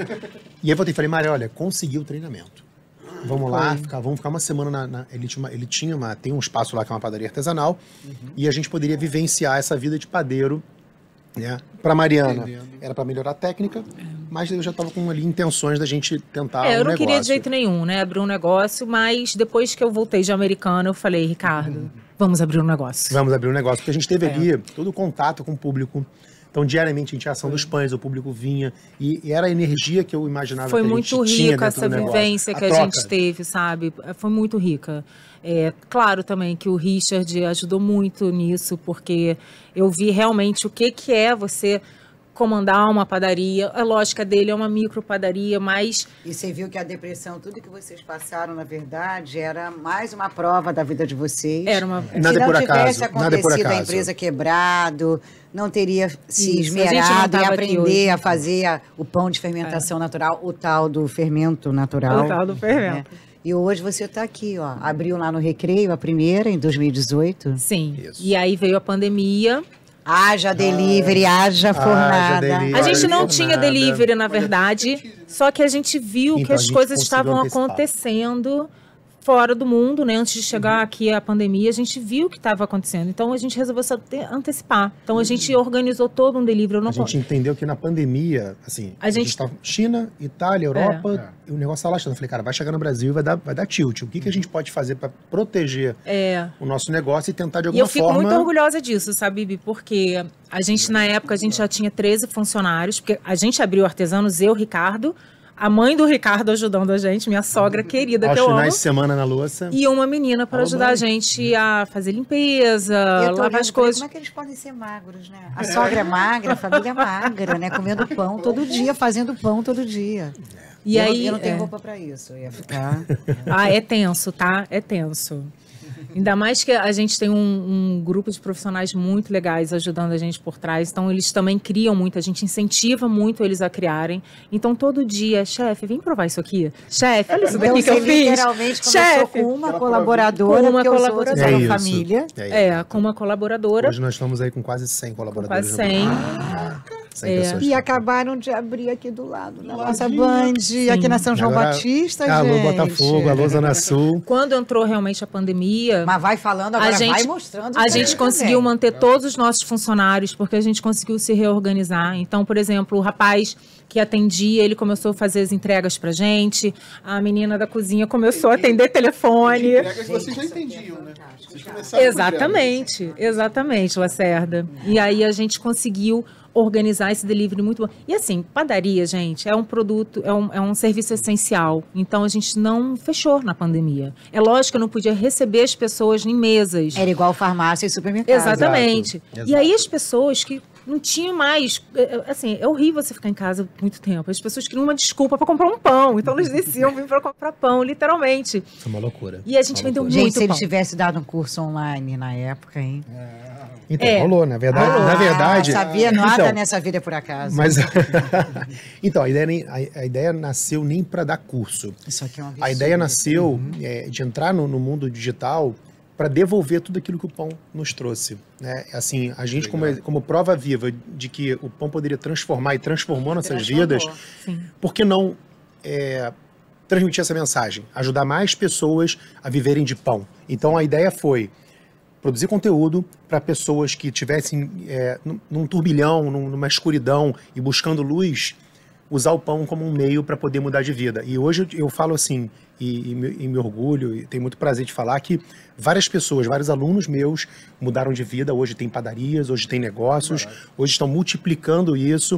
E aí eu voltei e falei, Mário, olha, consegui o treinamento. Vamos lá, ficar, vamos ficar uma semana na... na ele, tinha uma, ele tinha uma... Tem um espaço lá que é uma padaria artesanal, uhum. e a gente poderia vivenciar essa vida de padeiro, né? Para Mariana, Entendendo. era para melhorar a técnica, mas eu já estava com ali intenções da gente tentar é, um eu não negócio. queria de jeito nenhum, né, abrir um negócio, mas depois que eu voltei de Americana, eu falei, Ricardo, uhum. vamos abrir um negócio. Vamos abrir um negócio, porque a gente teve é. ali todo o contato com o público. Então, diariamente, a gente tinha ação dos pães, o público vinha, e, e era a energia que eu imaginava Foi que a muito gente tinha rica essa vivência a que a, a gente teve, sabe? Foi muito rica. É, claro também que o Richard ajudou muito nisso, porque eu vi realmente o que, que é você comandar uma padaria. A lógica dele é uma micro padaria, mas... E você viu que a depressão, tudo que vocês passaram, na verdade, era mais uma prova da vida de vocês. Era uma... Se nada não por tivesse acaso, nada por acontecido acaso. a empresa quebrado, não teria se Isso, esmerado em aprender a fazer a, o pão de fermentação é. natural, o tal do fermento natural. O tal do fermento. Né? E hoje você está aqui, ó. Abriu lá no Recreio, a primeira, em dois mil e dezoito. Sim. Isso. E aí veio a pandemia... Haja delivery, ah, haja fornada. Delivery, a gente não tinha delivery, na verdade, só que a gente viu então, que as coisas estavam antecipar. acontecendo fora do mundo, né? Antes de chegar uhum. aqui a pandemia, a gente viu o que estava acontecendo. Então, a gente resolveu antecipar. Então, a gente organizou todo um delivery. Eu não a gente entendeu que na pandemia, assim, a, a gente estava China, Itália, Europa, é. e o negócio estava lá. Eu falei, cara, vai chegar no Brasil e vai dar, vai dar tilt. O que, que a gente pode fazer para proteger é. o nosso negócio e tentar de alguma forma... E eu fico forma... muito orgulhosa disso, sabe, Bibi? Porque a gente, na época, a gente já tinha treze funcionários, porque a gente abriu Artesanos, eu, Ricardo, a mãe do Ricardo ajudando a gente, minha sogra querida, Aos que eu amo. finais de semana na louça. E uma menina para ajudar mãe. a gente a fazer limpeza, lavar as coisas. Como é que eles podem ser magros, né? A sogra é magra, a família é magra, né? Comendo pão todo dia, fazendo pão todo dia. E eu, aí, eu não tenho é... roupa para isso, eu ia ficar... Ah, é tenso, tá? É tenso. Ainda mais que a gente tem um, um grupo de profissionais muito legais ajudando a gente por trás, então eles também criam muito, a gente incentiva muito eles a criarem. Então todo dia, chefe, vem provar isso aqui. Chefe, olha isso daqui então, que eu fiz. Literalmente começou com uma colaboradora, com uma colaboradora. É isso. família. É, é, com uma colaboradora. Hoje nós estamos aí com quase cem colaboradores. Com quase cem. É. E acabaram de abrir aqui do lado, na nossa Band, Sim. aqui na São João Agora, Batista, alô, gente. Alô, Botafogo, alô, Zona Sul. Quando entrou realmente a pandemia... Mas vai falando, agora a gente, vai mostrando. A gente conseguiu também. manter todos os nossos funcionários, porque a gente conseguiu se reorganizar. Então, por exemplo, o rapaz que atendia, ele começou a fazer as entregas pra gente, a menina da cozinha começou a atender telefone. Entregas vocês já entendiam, né? Exatamente, exatamente, Lacerda. E aí a gente conseguiu organizar esse delivery muito bom. E assim, padaria, gente, é um produto, é um, é um serviço essencial. Então, a gente não fechou na pandemia. É lógico que eu não podia receber as pessoas em mesas. Era igual farmácia e supermercado. Exatamente. Exato. E aí, as pessoas que não tinha mais... Assim, é horrível você ficar em casa muito tempo. As pessoas queriam uma desculpa para comprar um pão. Então, eles desciam vir para comprar pão, literalmente. Isso é uma loucura. E a gente uma vendeu loucura. muito Gente, se ele pão. tivesse dado um curso online na época, hein? Então, É. rolou, na verdade. Ah, na verdade sabia nada então, nessa vida por acaso. Mas, então, a ideia, nem, a, a ideia nasceu nem para dar curso. Isso aqui é um absurdo. A ideia nasceu é, de entrar no, no mundo digital para devolver tudo aquilo que o pão nos trouxe. Né? Assim, a gente, como, como prova viva de que o pão poderia transformar e transformou nossas vidas, Sim. por que não é, transmitir essa mensagem? Ajudar mais pessoas a viverem de pão. Então, a ideia foi produzir conteúdo para pessoas que estivessem é, num, num turbilhão, num, numa escuridão e buscando luz, usar o pão como um meio para poder mudar de vida. E hoje eu falo assim, e, e, me, e me orgulho, e tenho muito prazer de falar que várias pessoas, vários alunos meus mudaram de vida, hoje tem padarias, hoje tem negócios, hoje estão multiplicando isso.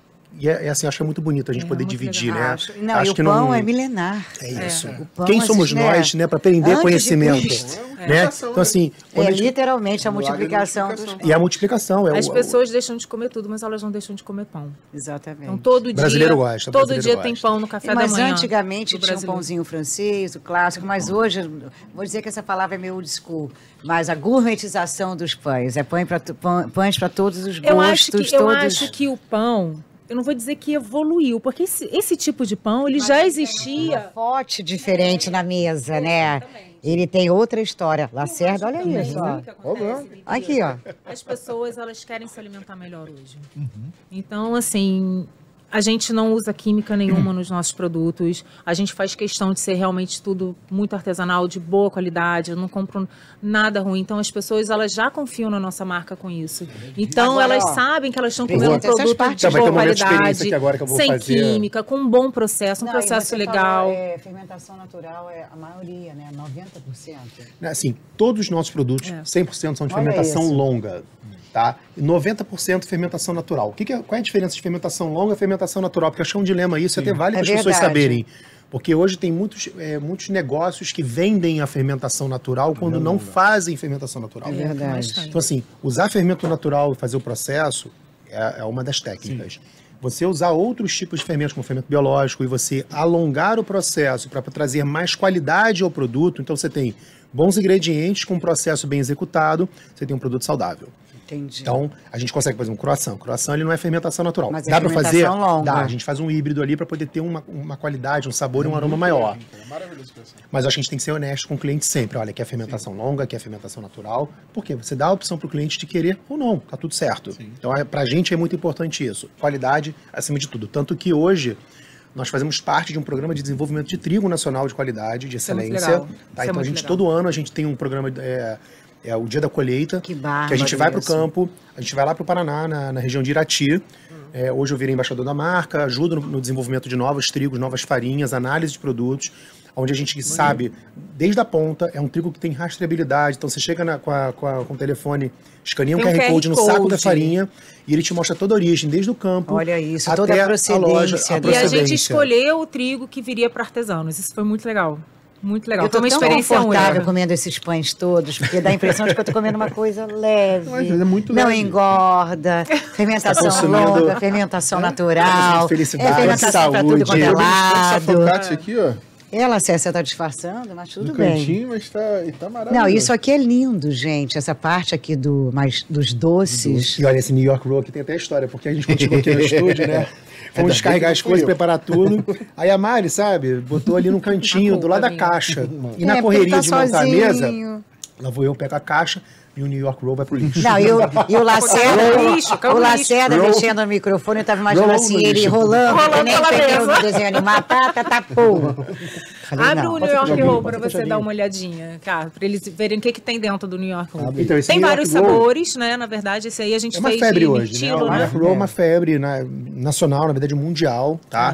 E é, é assim, acho que é muito bonito a gente É, poder muito dividir, legal. né? Acho. Não, acho e o que pão não... é milenar. É isso. O pão, Quem assim, somos né? nós, né, para aprender Antes de conhecimento, Cristo. né? Então assim, quando É a gente... literalmente a Milagre da multiplicação dos multiplicação. pães. E a multiplicação é As o, pessoas deixam de comer tudo, mas elas não deixam de comer pão. Exatamente. Então, todo Brasileiro dia, gosta, todo brasileiro dia gosta. tem pão no café Mas da manhã. antigamente do tinha um brasileiro. pãozinho francês, o clássico, mas hoje, vou dizer que essa palavra é meio old school, mas a gourmetização dos pães, é pães para pães para todos os gostos, Eu acho que, eu todos... acho que o pão, eu não vou dizer que evoluiu, porque esse, esse tipo de pão, ele já existia. Pote diferente na mesa, né? Ele tem outra história. Lacerda, olha Também, isso, sabe ó. o que acontece, Bibi? Aqui, ó. As pessoas, elas querem se alimentar melhor hoje. Então, assim, a gente não usa química nenhuma nos nossos produtos. A gente faz questão de ser realmente tudo muito artesanal, de boa qualidade. Eu não compro nada ruim. Então, as pessoas, elas já confiam na nossa marca com isso. Então, Agora, elas ó, sabem que elas estão precisa comendo um ter essas produto partes. de Tá, vai ter boa um momento de experiência qualidade, aqui agora que eu vou sem fazer. química, com um bom processo, um Não, e processo você legal. falou, é, fermentação natural é a maioria, né? noventa por cento. Assim, todos os nossos produtos, É. cem por cento são de Olha fermentação isso. longa, tá? E noventa por cento fermentação natural. O que que é, qual é a diferença de fermentação longa e fermentação natural? Porque eu achei um dilema isso, até vale É para as pessoas verdade. saberem. Porque hoje tem muitos, é, muitos negócios que vendem a fermentação natural quando não fazem fermentação natural. É verdade. Mas tem. Então, assim, usar fermento natural e fazer o processo é, é uma das técnicas. Você usar outros tipos de fermentos, como fermento biológico, e você alongar o processo para trazer mais qualidade ao produto, então você tem bons ingredientes com um processo bem executado, você tem um produto saudável. Entendi. Então, a gente consegue fazer um croissant. Croissant ele não é fermentação natural. Mas é Dá para fazer? fermentação longa. Dá. A gente faz um híbrido ali para poder ter uma, uma qualidade, um sabor e um aroma maior. É maravilhoso isso. Mas acho que a gente tem que ser honesto com o cliente sempre. Olha, quer fermentação longa, quer fermentação natural. Por quê? Você dá a opção para o cliente de querer ou não. Tá tudo certo. Então, é, pra gente é muito importante isso. Qualidade acima de tudo. Tanto que hoje nós fazemos parte de um programa de desenvolvimento de trigo nacional de qualidade, de Isso é muito excelência. legal. Tá? Isso é Então, a muito gente, legal. todo ano, a gente tem um programa... É, é o dia da colheita, Que que a bárbaro gente vai para o isso. campo, a gente vai lá para o Paraná, na, na região de Irati. É, hoje eu virei embaixador da marca, ajudo no, no desenvolvimento de novos trigos, novas farinhas, análise de produtos, onde a gente sabe, desde a ponta, é um trigo que tem rastreabilidade, então você chega na, com, a, com, a, com o telefone, escaneia um Tem um Q R Code no saco da Code. farinha e ele te mostra toda a origem, desde o campo Olha isso, até toda a a loja, procedência a dele. E a gente procedência. escolheu o trigo que viria para artesanos. Isso foi muito legal. Muito legal. Eu tô Foi uma tão experiência confortável única. comendo esses pães todos, porque dá a impressão de que eu tô comendo uma coisa leve. Mas é muito não leve. engorda. Fermentação Está consumindo- longa, fermentação natural. Felicidade, é fermentação pra tudo saúde. quanto é Essa lado. focaccia aqui, ó, Ela, César, tá disfarçando, mas tudo no bem. cantinho, mas tá, e tá maravilhoso. Não, isso aqui é lindo, gente. Essa parte aqui do, mais, dos doces. E olha, esse New York Roll aqui tem até história, porque a gente quando chegou aqui no estúdio, né? Fomos Ainda descarregar bem as que não coisas, fui eu. preparar tudo. Aí a Mari, sabe, botou ali no cantinho, do lado da minha. caixa. E É, na porque correria tá de montar a mesa, sozinho. lá vou eu, pego a caixa e o New York Roll vai pro lixo. Não, e o, e o Lacerda, Caiu no lixo, caiu o no Lacerda lixo. mexendo no microfone, eu tava imaginando Roll assim, no ele lixo. rolando, Rolando que nem pela pneu mesa. no desenho animado, tá, tá, tá, pô. Falei, Abre não. o New York fechadinho, Roll bota para você fechadinho. dar uma olhadinha, cara, para eles verem o que, que tem dentro do New York Roll. Então, esse Tem New vários York Roll sabores, né? Na verdade, esse aí a gente É uma fez febre de hoje, né? mirtilo, O New né? York Roll é uma febre na- nacional, na verdade mundial, tá?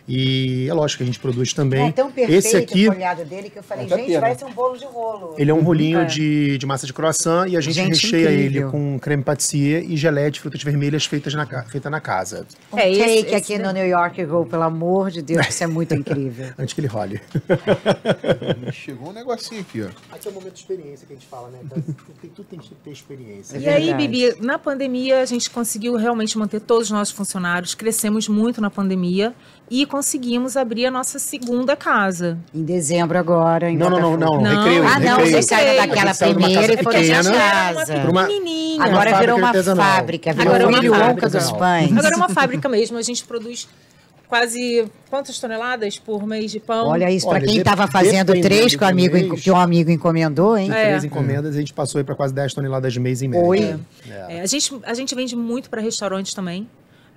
E é lógico que a gente produz também. É tão perfeito Esse aqui, o folhado dele que eu falei, Até gente, pena. parece um bolo de rolo. ele é um rolinho É. de, de massa de croissant e a gente, Gente, recheia incrível. ele com creme pâtissier e gelé de frutas vermelhas feitas na, ca- feita na casa. Um É, esse- cake esse aqui daí. no New York Roll, pelo amor de Deus, isso é muito incrível. Antes que ele role. Chegou um negocinho aqui, ó. Aqui é o momento de experiência que a gente fala, né? Tudo tem que ter experiência. É E aí, verdade. Bibi, na pandemia a gente conseguiu realmente manter todos os nossos funcionários, crescemos muito na pandemia e conseguimos abrir a nossa segunda casa. Em dezembro agora, em Não, não, não, Botafogo. não, Não. recreio. Ah, não, recreio. vocês saíram Recreio. daquela A gente saiu de uma primeira e casa foram pequena pra Era uma casa. Pra uma- pequenininha. Uma Agora virou fábrica uma artesanal. fábrica, virou Agora é o uma Willy Wonka fábrica. dos pães. Agora é uma fábrica mesmo, a gente produz quase quantas toneladas por mês de pão? Olha isso, pra Olha, quem de- estava fazendo dependendo três que o do amigo, mês. que um amigo encomendou, hein? É. Três encomendas, a gente passou aí para quase dez toneladas de mês em média. Oi. É, a, gente, a gente vende muito para restaurantes também.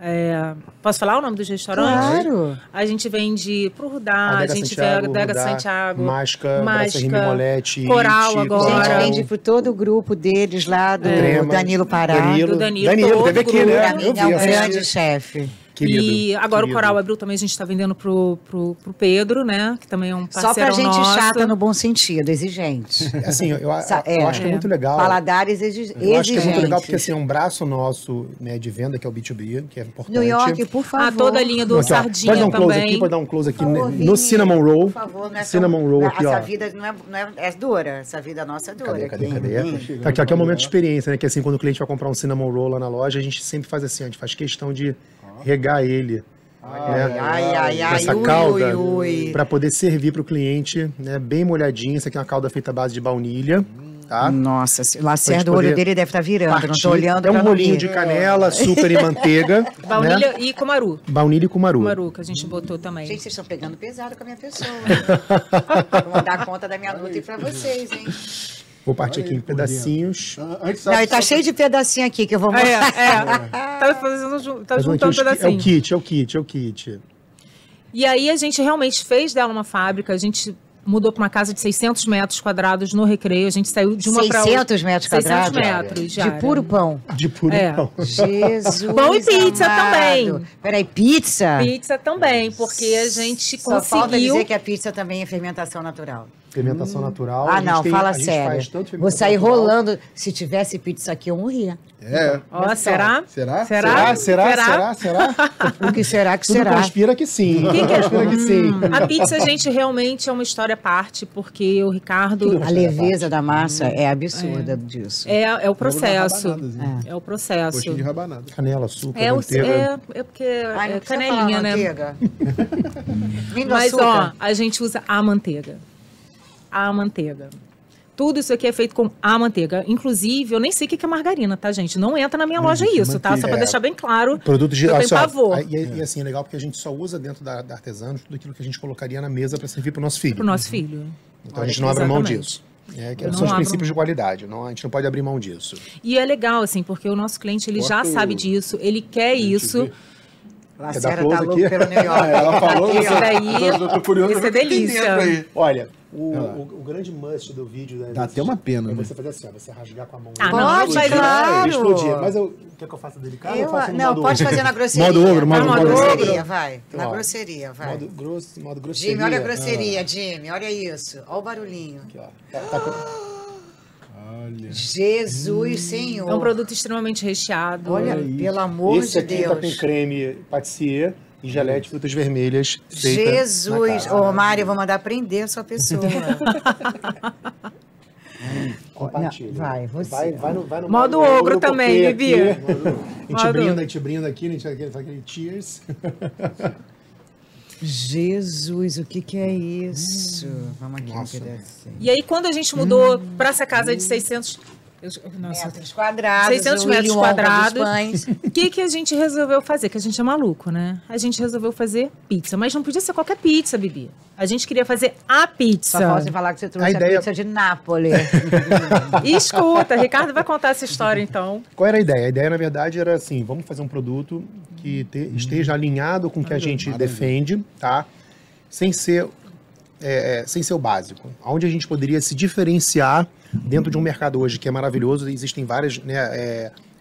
É, posso falar o nome dos restaurantes? Claro. A gente vende pro Rudá, a Adega gente Santiago, vende Adega Rudá, Santiago, Masca, Masca, Braça Rime Molete, Coral Iti, agora. A gente Ora. vende por todo o grupo deles lá, do Trema, Danilo Pará. Danilo, Do Danilo, Danilo, todo teve aqui, grupo. né? Pra Eu mim vi, é um assisti. grande chefe. Querido, e agora querido. o Coral abriu também, a gente está vendendo pro, pro, pro Pedro, né? Que também é um Só parceiro pra gente nosso. chata no bom sentido, exigente. Assim, eu, eu, Sa- eu é. acho que é muito legal. Paladares exi- exigentes. Eu acho que é muito legal porque assim, é um braço nosso, né, de venda, que é o B dois B, que é importante. New York, por favor. Ah, toda a linha do Não, aqui, ó, Sardinha pode dar um close também. aqui, pode dar um close aqui Por favor, no Vini, cinnamon roll. Por favor, não é cinnamon tão- roll aqui, essa ó. vida não é, não é, é dura, essa vida nossa é dura. Cadê, cadê, aqui. cadê? Hum. Tá aqui, ó, aqui é o momento de experiência, né? Que assim, quando o cliente vai comprar um cinnamon roll lá na loja, a gente sempre faz assim, a gente faz questão de regar ele. Ai, né? ai, ai, Com ai, essa ui, calda, ui, ui. para poder servir para o cliente, né? Bem molhadinha. Isso aqui é uma calda feita à base de baunilha, tá? Nossa, se- Lacerda, Pra o gente olho poder dele deve estar virando, não Partir. tô olhando É um pra não rolinho rir. de canela, açúcar e manteiga. Baunilha né? e Kumaru. Baunilha e cumaru. Kumaru, que a gente botou também. Gente, vocês estão pegando pesado com a minha pessoa. Vou mandar conta da minha Nutri pra vocês, hein? Vou partir aqui em pedacinhos. Antes, Não, e tá cheio de pedacinho aqui que eu vou É, mostrar. é. Tá, fazendo, ju- tá Fazendo aqui juntando os ki- é o pedacinho. kit, é o kit, é o kit. E aí a gente realmente fez dela uma fábrica, a gente mudou para uma casa de seiscentos metros quadrados no Recreio, a gente saiu de uma para outra. seiscentos metros quadrados? seiscentos metros, já. De puro pão. De puro É. pão. Jesus Pão e pizza amado. também. Peraí, pizza? Pizza também, porque a gente Só falta conseguiu... dizer que a pizza também é fermentação natural. Fermentação natural. Ah, A gente não, tem- fala a gente sério. faz tanto Vou fermentação sair natural. rolando. Se tivesse pizza aqui, eu morria. É. Ó, será? Será? Será? Será? Será? Será? Será? O que será que Tudo será? conspira que sim. Quem Tudo quer? conspira que sim. A pizza, gente, realmente é uma história à parte, porque o Ricardo... A leveza da massa é absurda disso. É, é o processo. Rabanadas, né? É o processo. Postinho de rabanada. Canela, açúcar, É, o, manteiga. é, é porque Ai, não é precisa canelinha, falar né? manteiga. Vindo Mas, açúcar. ó, a gente usa a manteiga. A manteiga. Tudo isso aqui é feito com a manteiga. Inclusive, eu nem sei o que é margarina, tá, gente? Não entra na minha loja isso, tá? Só pra É. deixar bem claro. Produto de eu tenho assim, ó, pavor E, e assim, é legal porque a gente só usa dentro da, da Artesanos tudo aquilo que a gente colocaria na mesa para servir para o nosso filho. pro nosso filho. Então a gente não abre mão Exatamente. disso. É, que Eu são não os abro princípios mão. de qualidade. Não, a gente não pode abrir mão disso. E é legal, assim, porque o nosso cliente, ele já Corta o- sabe disso, ele quer isso. vê. Lacerda Quer dar tá close louco aqui? pelo New York. Ela falou, Aqui, Esse ó. daí, Eu tô curioso esse pra é ver o que tem delícia. dentro aí. Olha, o, Ah. o, o grande must do vídeo... Né, Dá desse- até uma pena, É né? você fazer assim, ó, você rasgar com a mão. Ah, Pode, não, Pode, faz- claro. explodir. Mas eu, quer que eu faça delicado ou Eu- eu faço no não, modo pode ogro? fazer na grosseria. Modo ogro, Vai modo na ogro. grosseria, vai. Então, na ó, grosseria, vai. Modo grosso, modo grosseria. Jimmy, olha a grosseria, Jimmy. Olha isso. Olha o barulhinho. Aqui, ó. Tá, tá com- Olha. Jesus, Senhor. É um produto extremamente recheado. Olha, Olha isso. pelo amor Esse de aqui tá com Deus. creme patissier e gelé de frutas vermelhas. feita na Jesus. casa. Ô, Mário, eu vou mandar prender a sua pessoa. Compartilha. Não, vai, você. Vai, vai no, vai no Modo modo ogro também, aqui. Bibi. A gente Modo- brinda, a gente brinda aqui, a gente faz aquele, faz aquele cheers. Jesus, o que que é isso? Vamos aqui Nossa. um pedacinho. E aí, quando a gente mudou para essa casa de seiscentos... eu- Nossa, Metros quadrados, seiscentos o Willy metros Wonka dos quadrados. pães. O que, que a gente resolveu fazer? Que a gente é maluco, né? A gente resolveu fazer pizza. Mas não podia ser qualquer pizza, Bibi. A gente queria fazer a pizza. Só falta falar que você trouxe A a, ideia- pizza de Nápoles. E escuta, Ricardo vai contar essa história, então. Qual era a ideia? A ideia, na verdade, era assim, vamos fazer um produto que te- esteja alinhado com o que a gente defende, tá? Sem ser, é, é, sem ser o básico. Onde a gente poderia se diferenciar dentro de um mercado hoje que é maravilhoso, existem várias, né, é,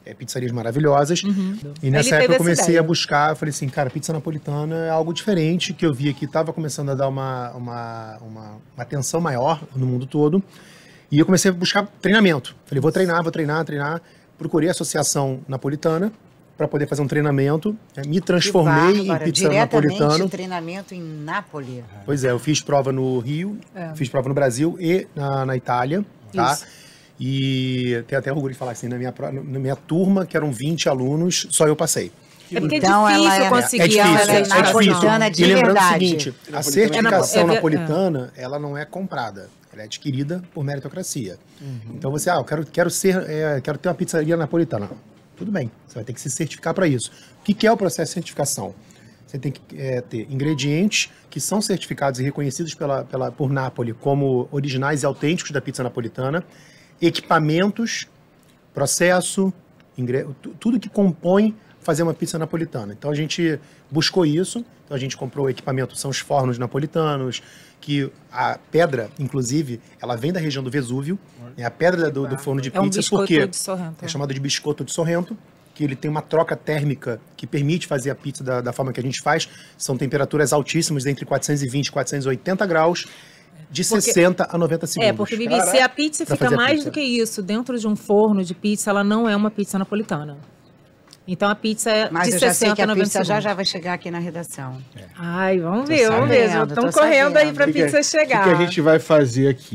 é, pizzarias maravilhosas. Uhum. E nessa Ele época teve eu comecei essa ideia. a buscar, eu falei assim, cara, pizza napolitana é algo diferente, que eu via que estava começando a dar uma, uma, uma, uma atenção maior no mundo todo. E eu comecei a buscar treinamento. Falei, vou treinar, vou treinar, treinar. Procurei a Associação Napolitana para poder fazer um treinamento. Me transformei em pizza napolitano. Treinamento em Nápoles. Pois é, eu fiz prova no Rio, É. fiz prova no Brasil e na, na Itália, tá? Isso. E tenho até orgulho de falar assim, na minha, pro- na minha turma, que eram vinte alunos, só eu passei. É porque Então, é ela difícil é- conseguir é difícil, a é, certificação. napolitana de E lembrando verdade. o seguinte, a Napolitana certificação é na- é- napolitana, ela não é comprada, ela é adquirida por meritocracia. Então você, ah, eu quero, quero, ser, é, quero ter uma pizzaria napolitana. Tudo bem, você vai ter que se certificar para isso. O que, que é o processo de certificação? Você tem que é, ter ingredientes que são certificados e reconhecidos pela, pela, por Nápoles como originais e autênticos da pizza napolitana, equipamentos, processo, ingre... tu- tudo que compõe fazer uma pizza napolitana. Então a gente buscou isso, então a gente comprou o equipamento, são os fornos napolitanos, que a pedra, inclusive, ela vem da região do Vesúvio, é a pedra do, do forno de É um pizza, biscoito porque de Sorrento. é chamado de biscoito de Sorrento, que ele tem uma troca térmica que permite fazer a pizza da, da forma que a gente faz. São temperaturas altíssimas, entre quatrocentos e vinte e quatrocentos e oitenta graus, de Porque- sessenta a noventa segundos. É, porque, Bibi, se a pizza Pra fica fazer a mais pizza. do que isso dentro de um forno de pizza, ela não é uma pizza napolitana. Então a pizza é Mas de eu já sei que sessenta a a noventa pizza já segundos. já vai chegar aqui na redação. Ai, vamos ver, vamos sabendo, ver. Já estão tô correndo aí sabendo. pra O que, pizza que, chegar. o que que a gente vai fazer aqui?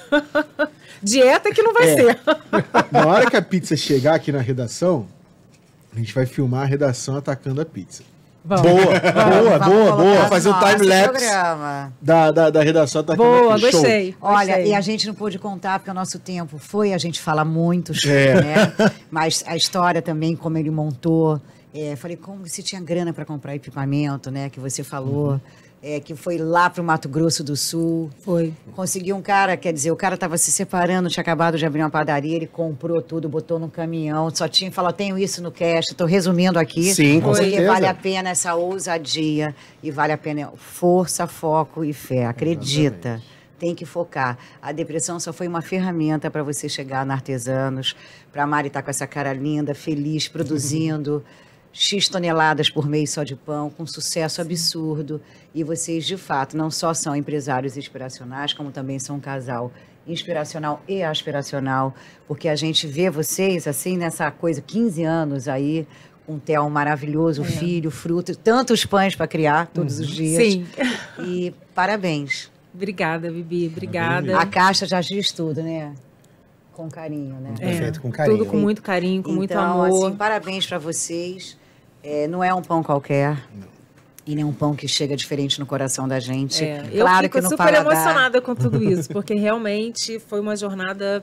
Dieta que não vai É. ser. Na hora que a pizza chegar aqui na redação, a gente vai filmar a redação atacando a pizza. Vamos. Boa, boa, Vamos boa, colocar boa. no Fazer um nosso time-lapse programa. da, da, da redação atacando Boa, a pizza. Show. gostei. Olha, gostei. e a gente não pôde contar, porque o nosso tempo foi, a gente fala muito, É. né? Mas a história também, como ele montou. É, falei, como você tinha grana para comprar equipamento, né? Que você falou. Uhum. É, que foi lá para o Mato Grosso do Sul. Foi. Conseguiu um cara, quer dizer, o cara estava se separando, tinha acabado de abrir uma padaria, ele comprou tudo, botou no caminhão, só tinha, falou, tenho isso no cash, estou resumindo aqui. Sim, com porque certeza. vale a pena essa ousadia e vale a pena força, foco e fé. Acredita. Tem que focar. A depressão só foi uma ferramenta para você chegar na Artesanos, para a Mari estar com essa cara linda, feliz, produzindo X toneladas por mês só de pão, com sucesso absurdo. E vocês, de fato, não só são empresários inspiracionais, como também são um casal inspiracional e aspiracional, porque a gente vê vocês, assim, nessa coisa, quinze anos aí, com um Theo maravilhoso, filho, fruto, tantos pães para criar todos os dias. Sim. E parabéns. Obrigada, Bibi. Obrigada. A caixa já diz tudo, né? Com carinho, né? É, Feito com carinho. Tudo com muito carinho, com muito então, amor. assim, parabéns para vocês. É, não é um pão qualquer. E nem um pão que chega diferente no coração da gente. É, eu Claro fico que no super paladar... emocionada com tudo isso, porque realmente foi uma jornada.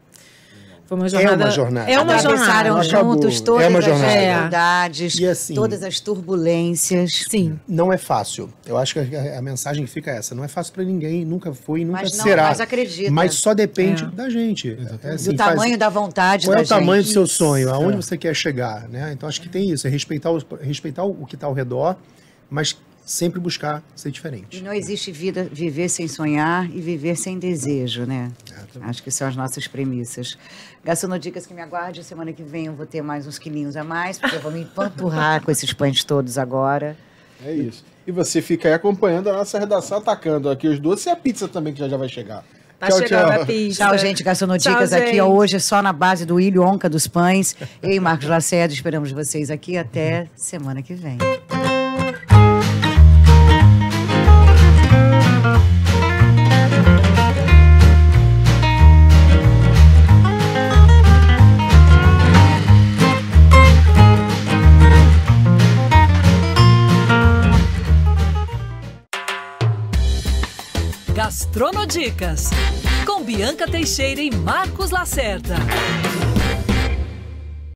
Foi uma É jornada. uma jornada. É uma Atravessaram jornada. Acabou. juntos todas É uma as jornada. dificuldades, E assim- todas as turbulências. Sim. Não é fácil. Eu acho que a, a mensagem fica essa. Não é fácil para ninguém, nunca foi e nunca Mas não, será. mas acredita. Mas só depende É. da gente. É assim, Do faz- tamanho da vontade Qual da é o tamanho do gente. seu sonho? Aonde você quer chegar? Né? Então acho que tem isso. É respeitar o, respeitar o que está ao redor, mas sempre buscar ser E diferente. não existe vida, viver sem sonhar e viver sem desejo, né? Acho que são as nossas premissas. Gastonodicas que me aguarde, semana que vem eu vou ter mais uns quilinhos a mais, porque eu vou me empanturrar com esses pães todos agora. É isso. E você fica aí acompanhando a nossa redação, atacando aqui os doces e a pizza também, que já, já vai chegar. Tá chegando a pizza. Tchau, gente. Gastonodicas Tchau, aqui gente. ó, hoje só na base do Ilho Onca dos Pães. Eu e Marcos Lacerda esperamos vocês aqui até semana que vem. Gastronodicas, com Bianca Teixeira e Marcos Lacerda.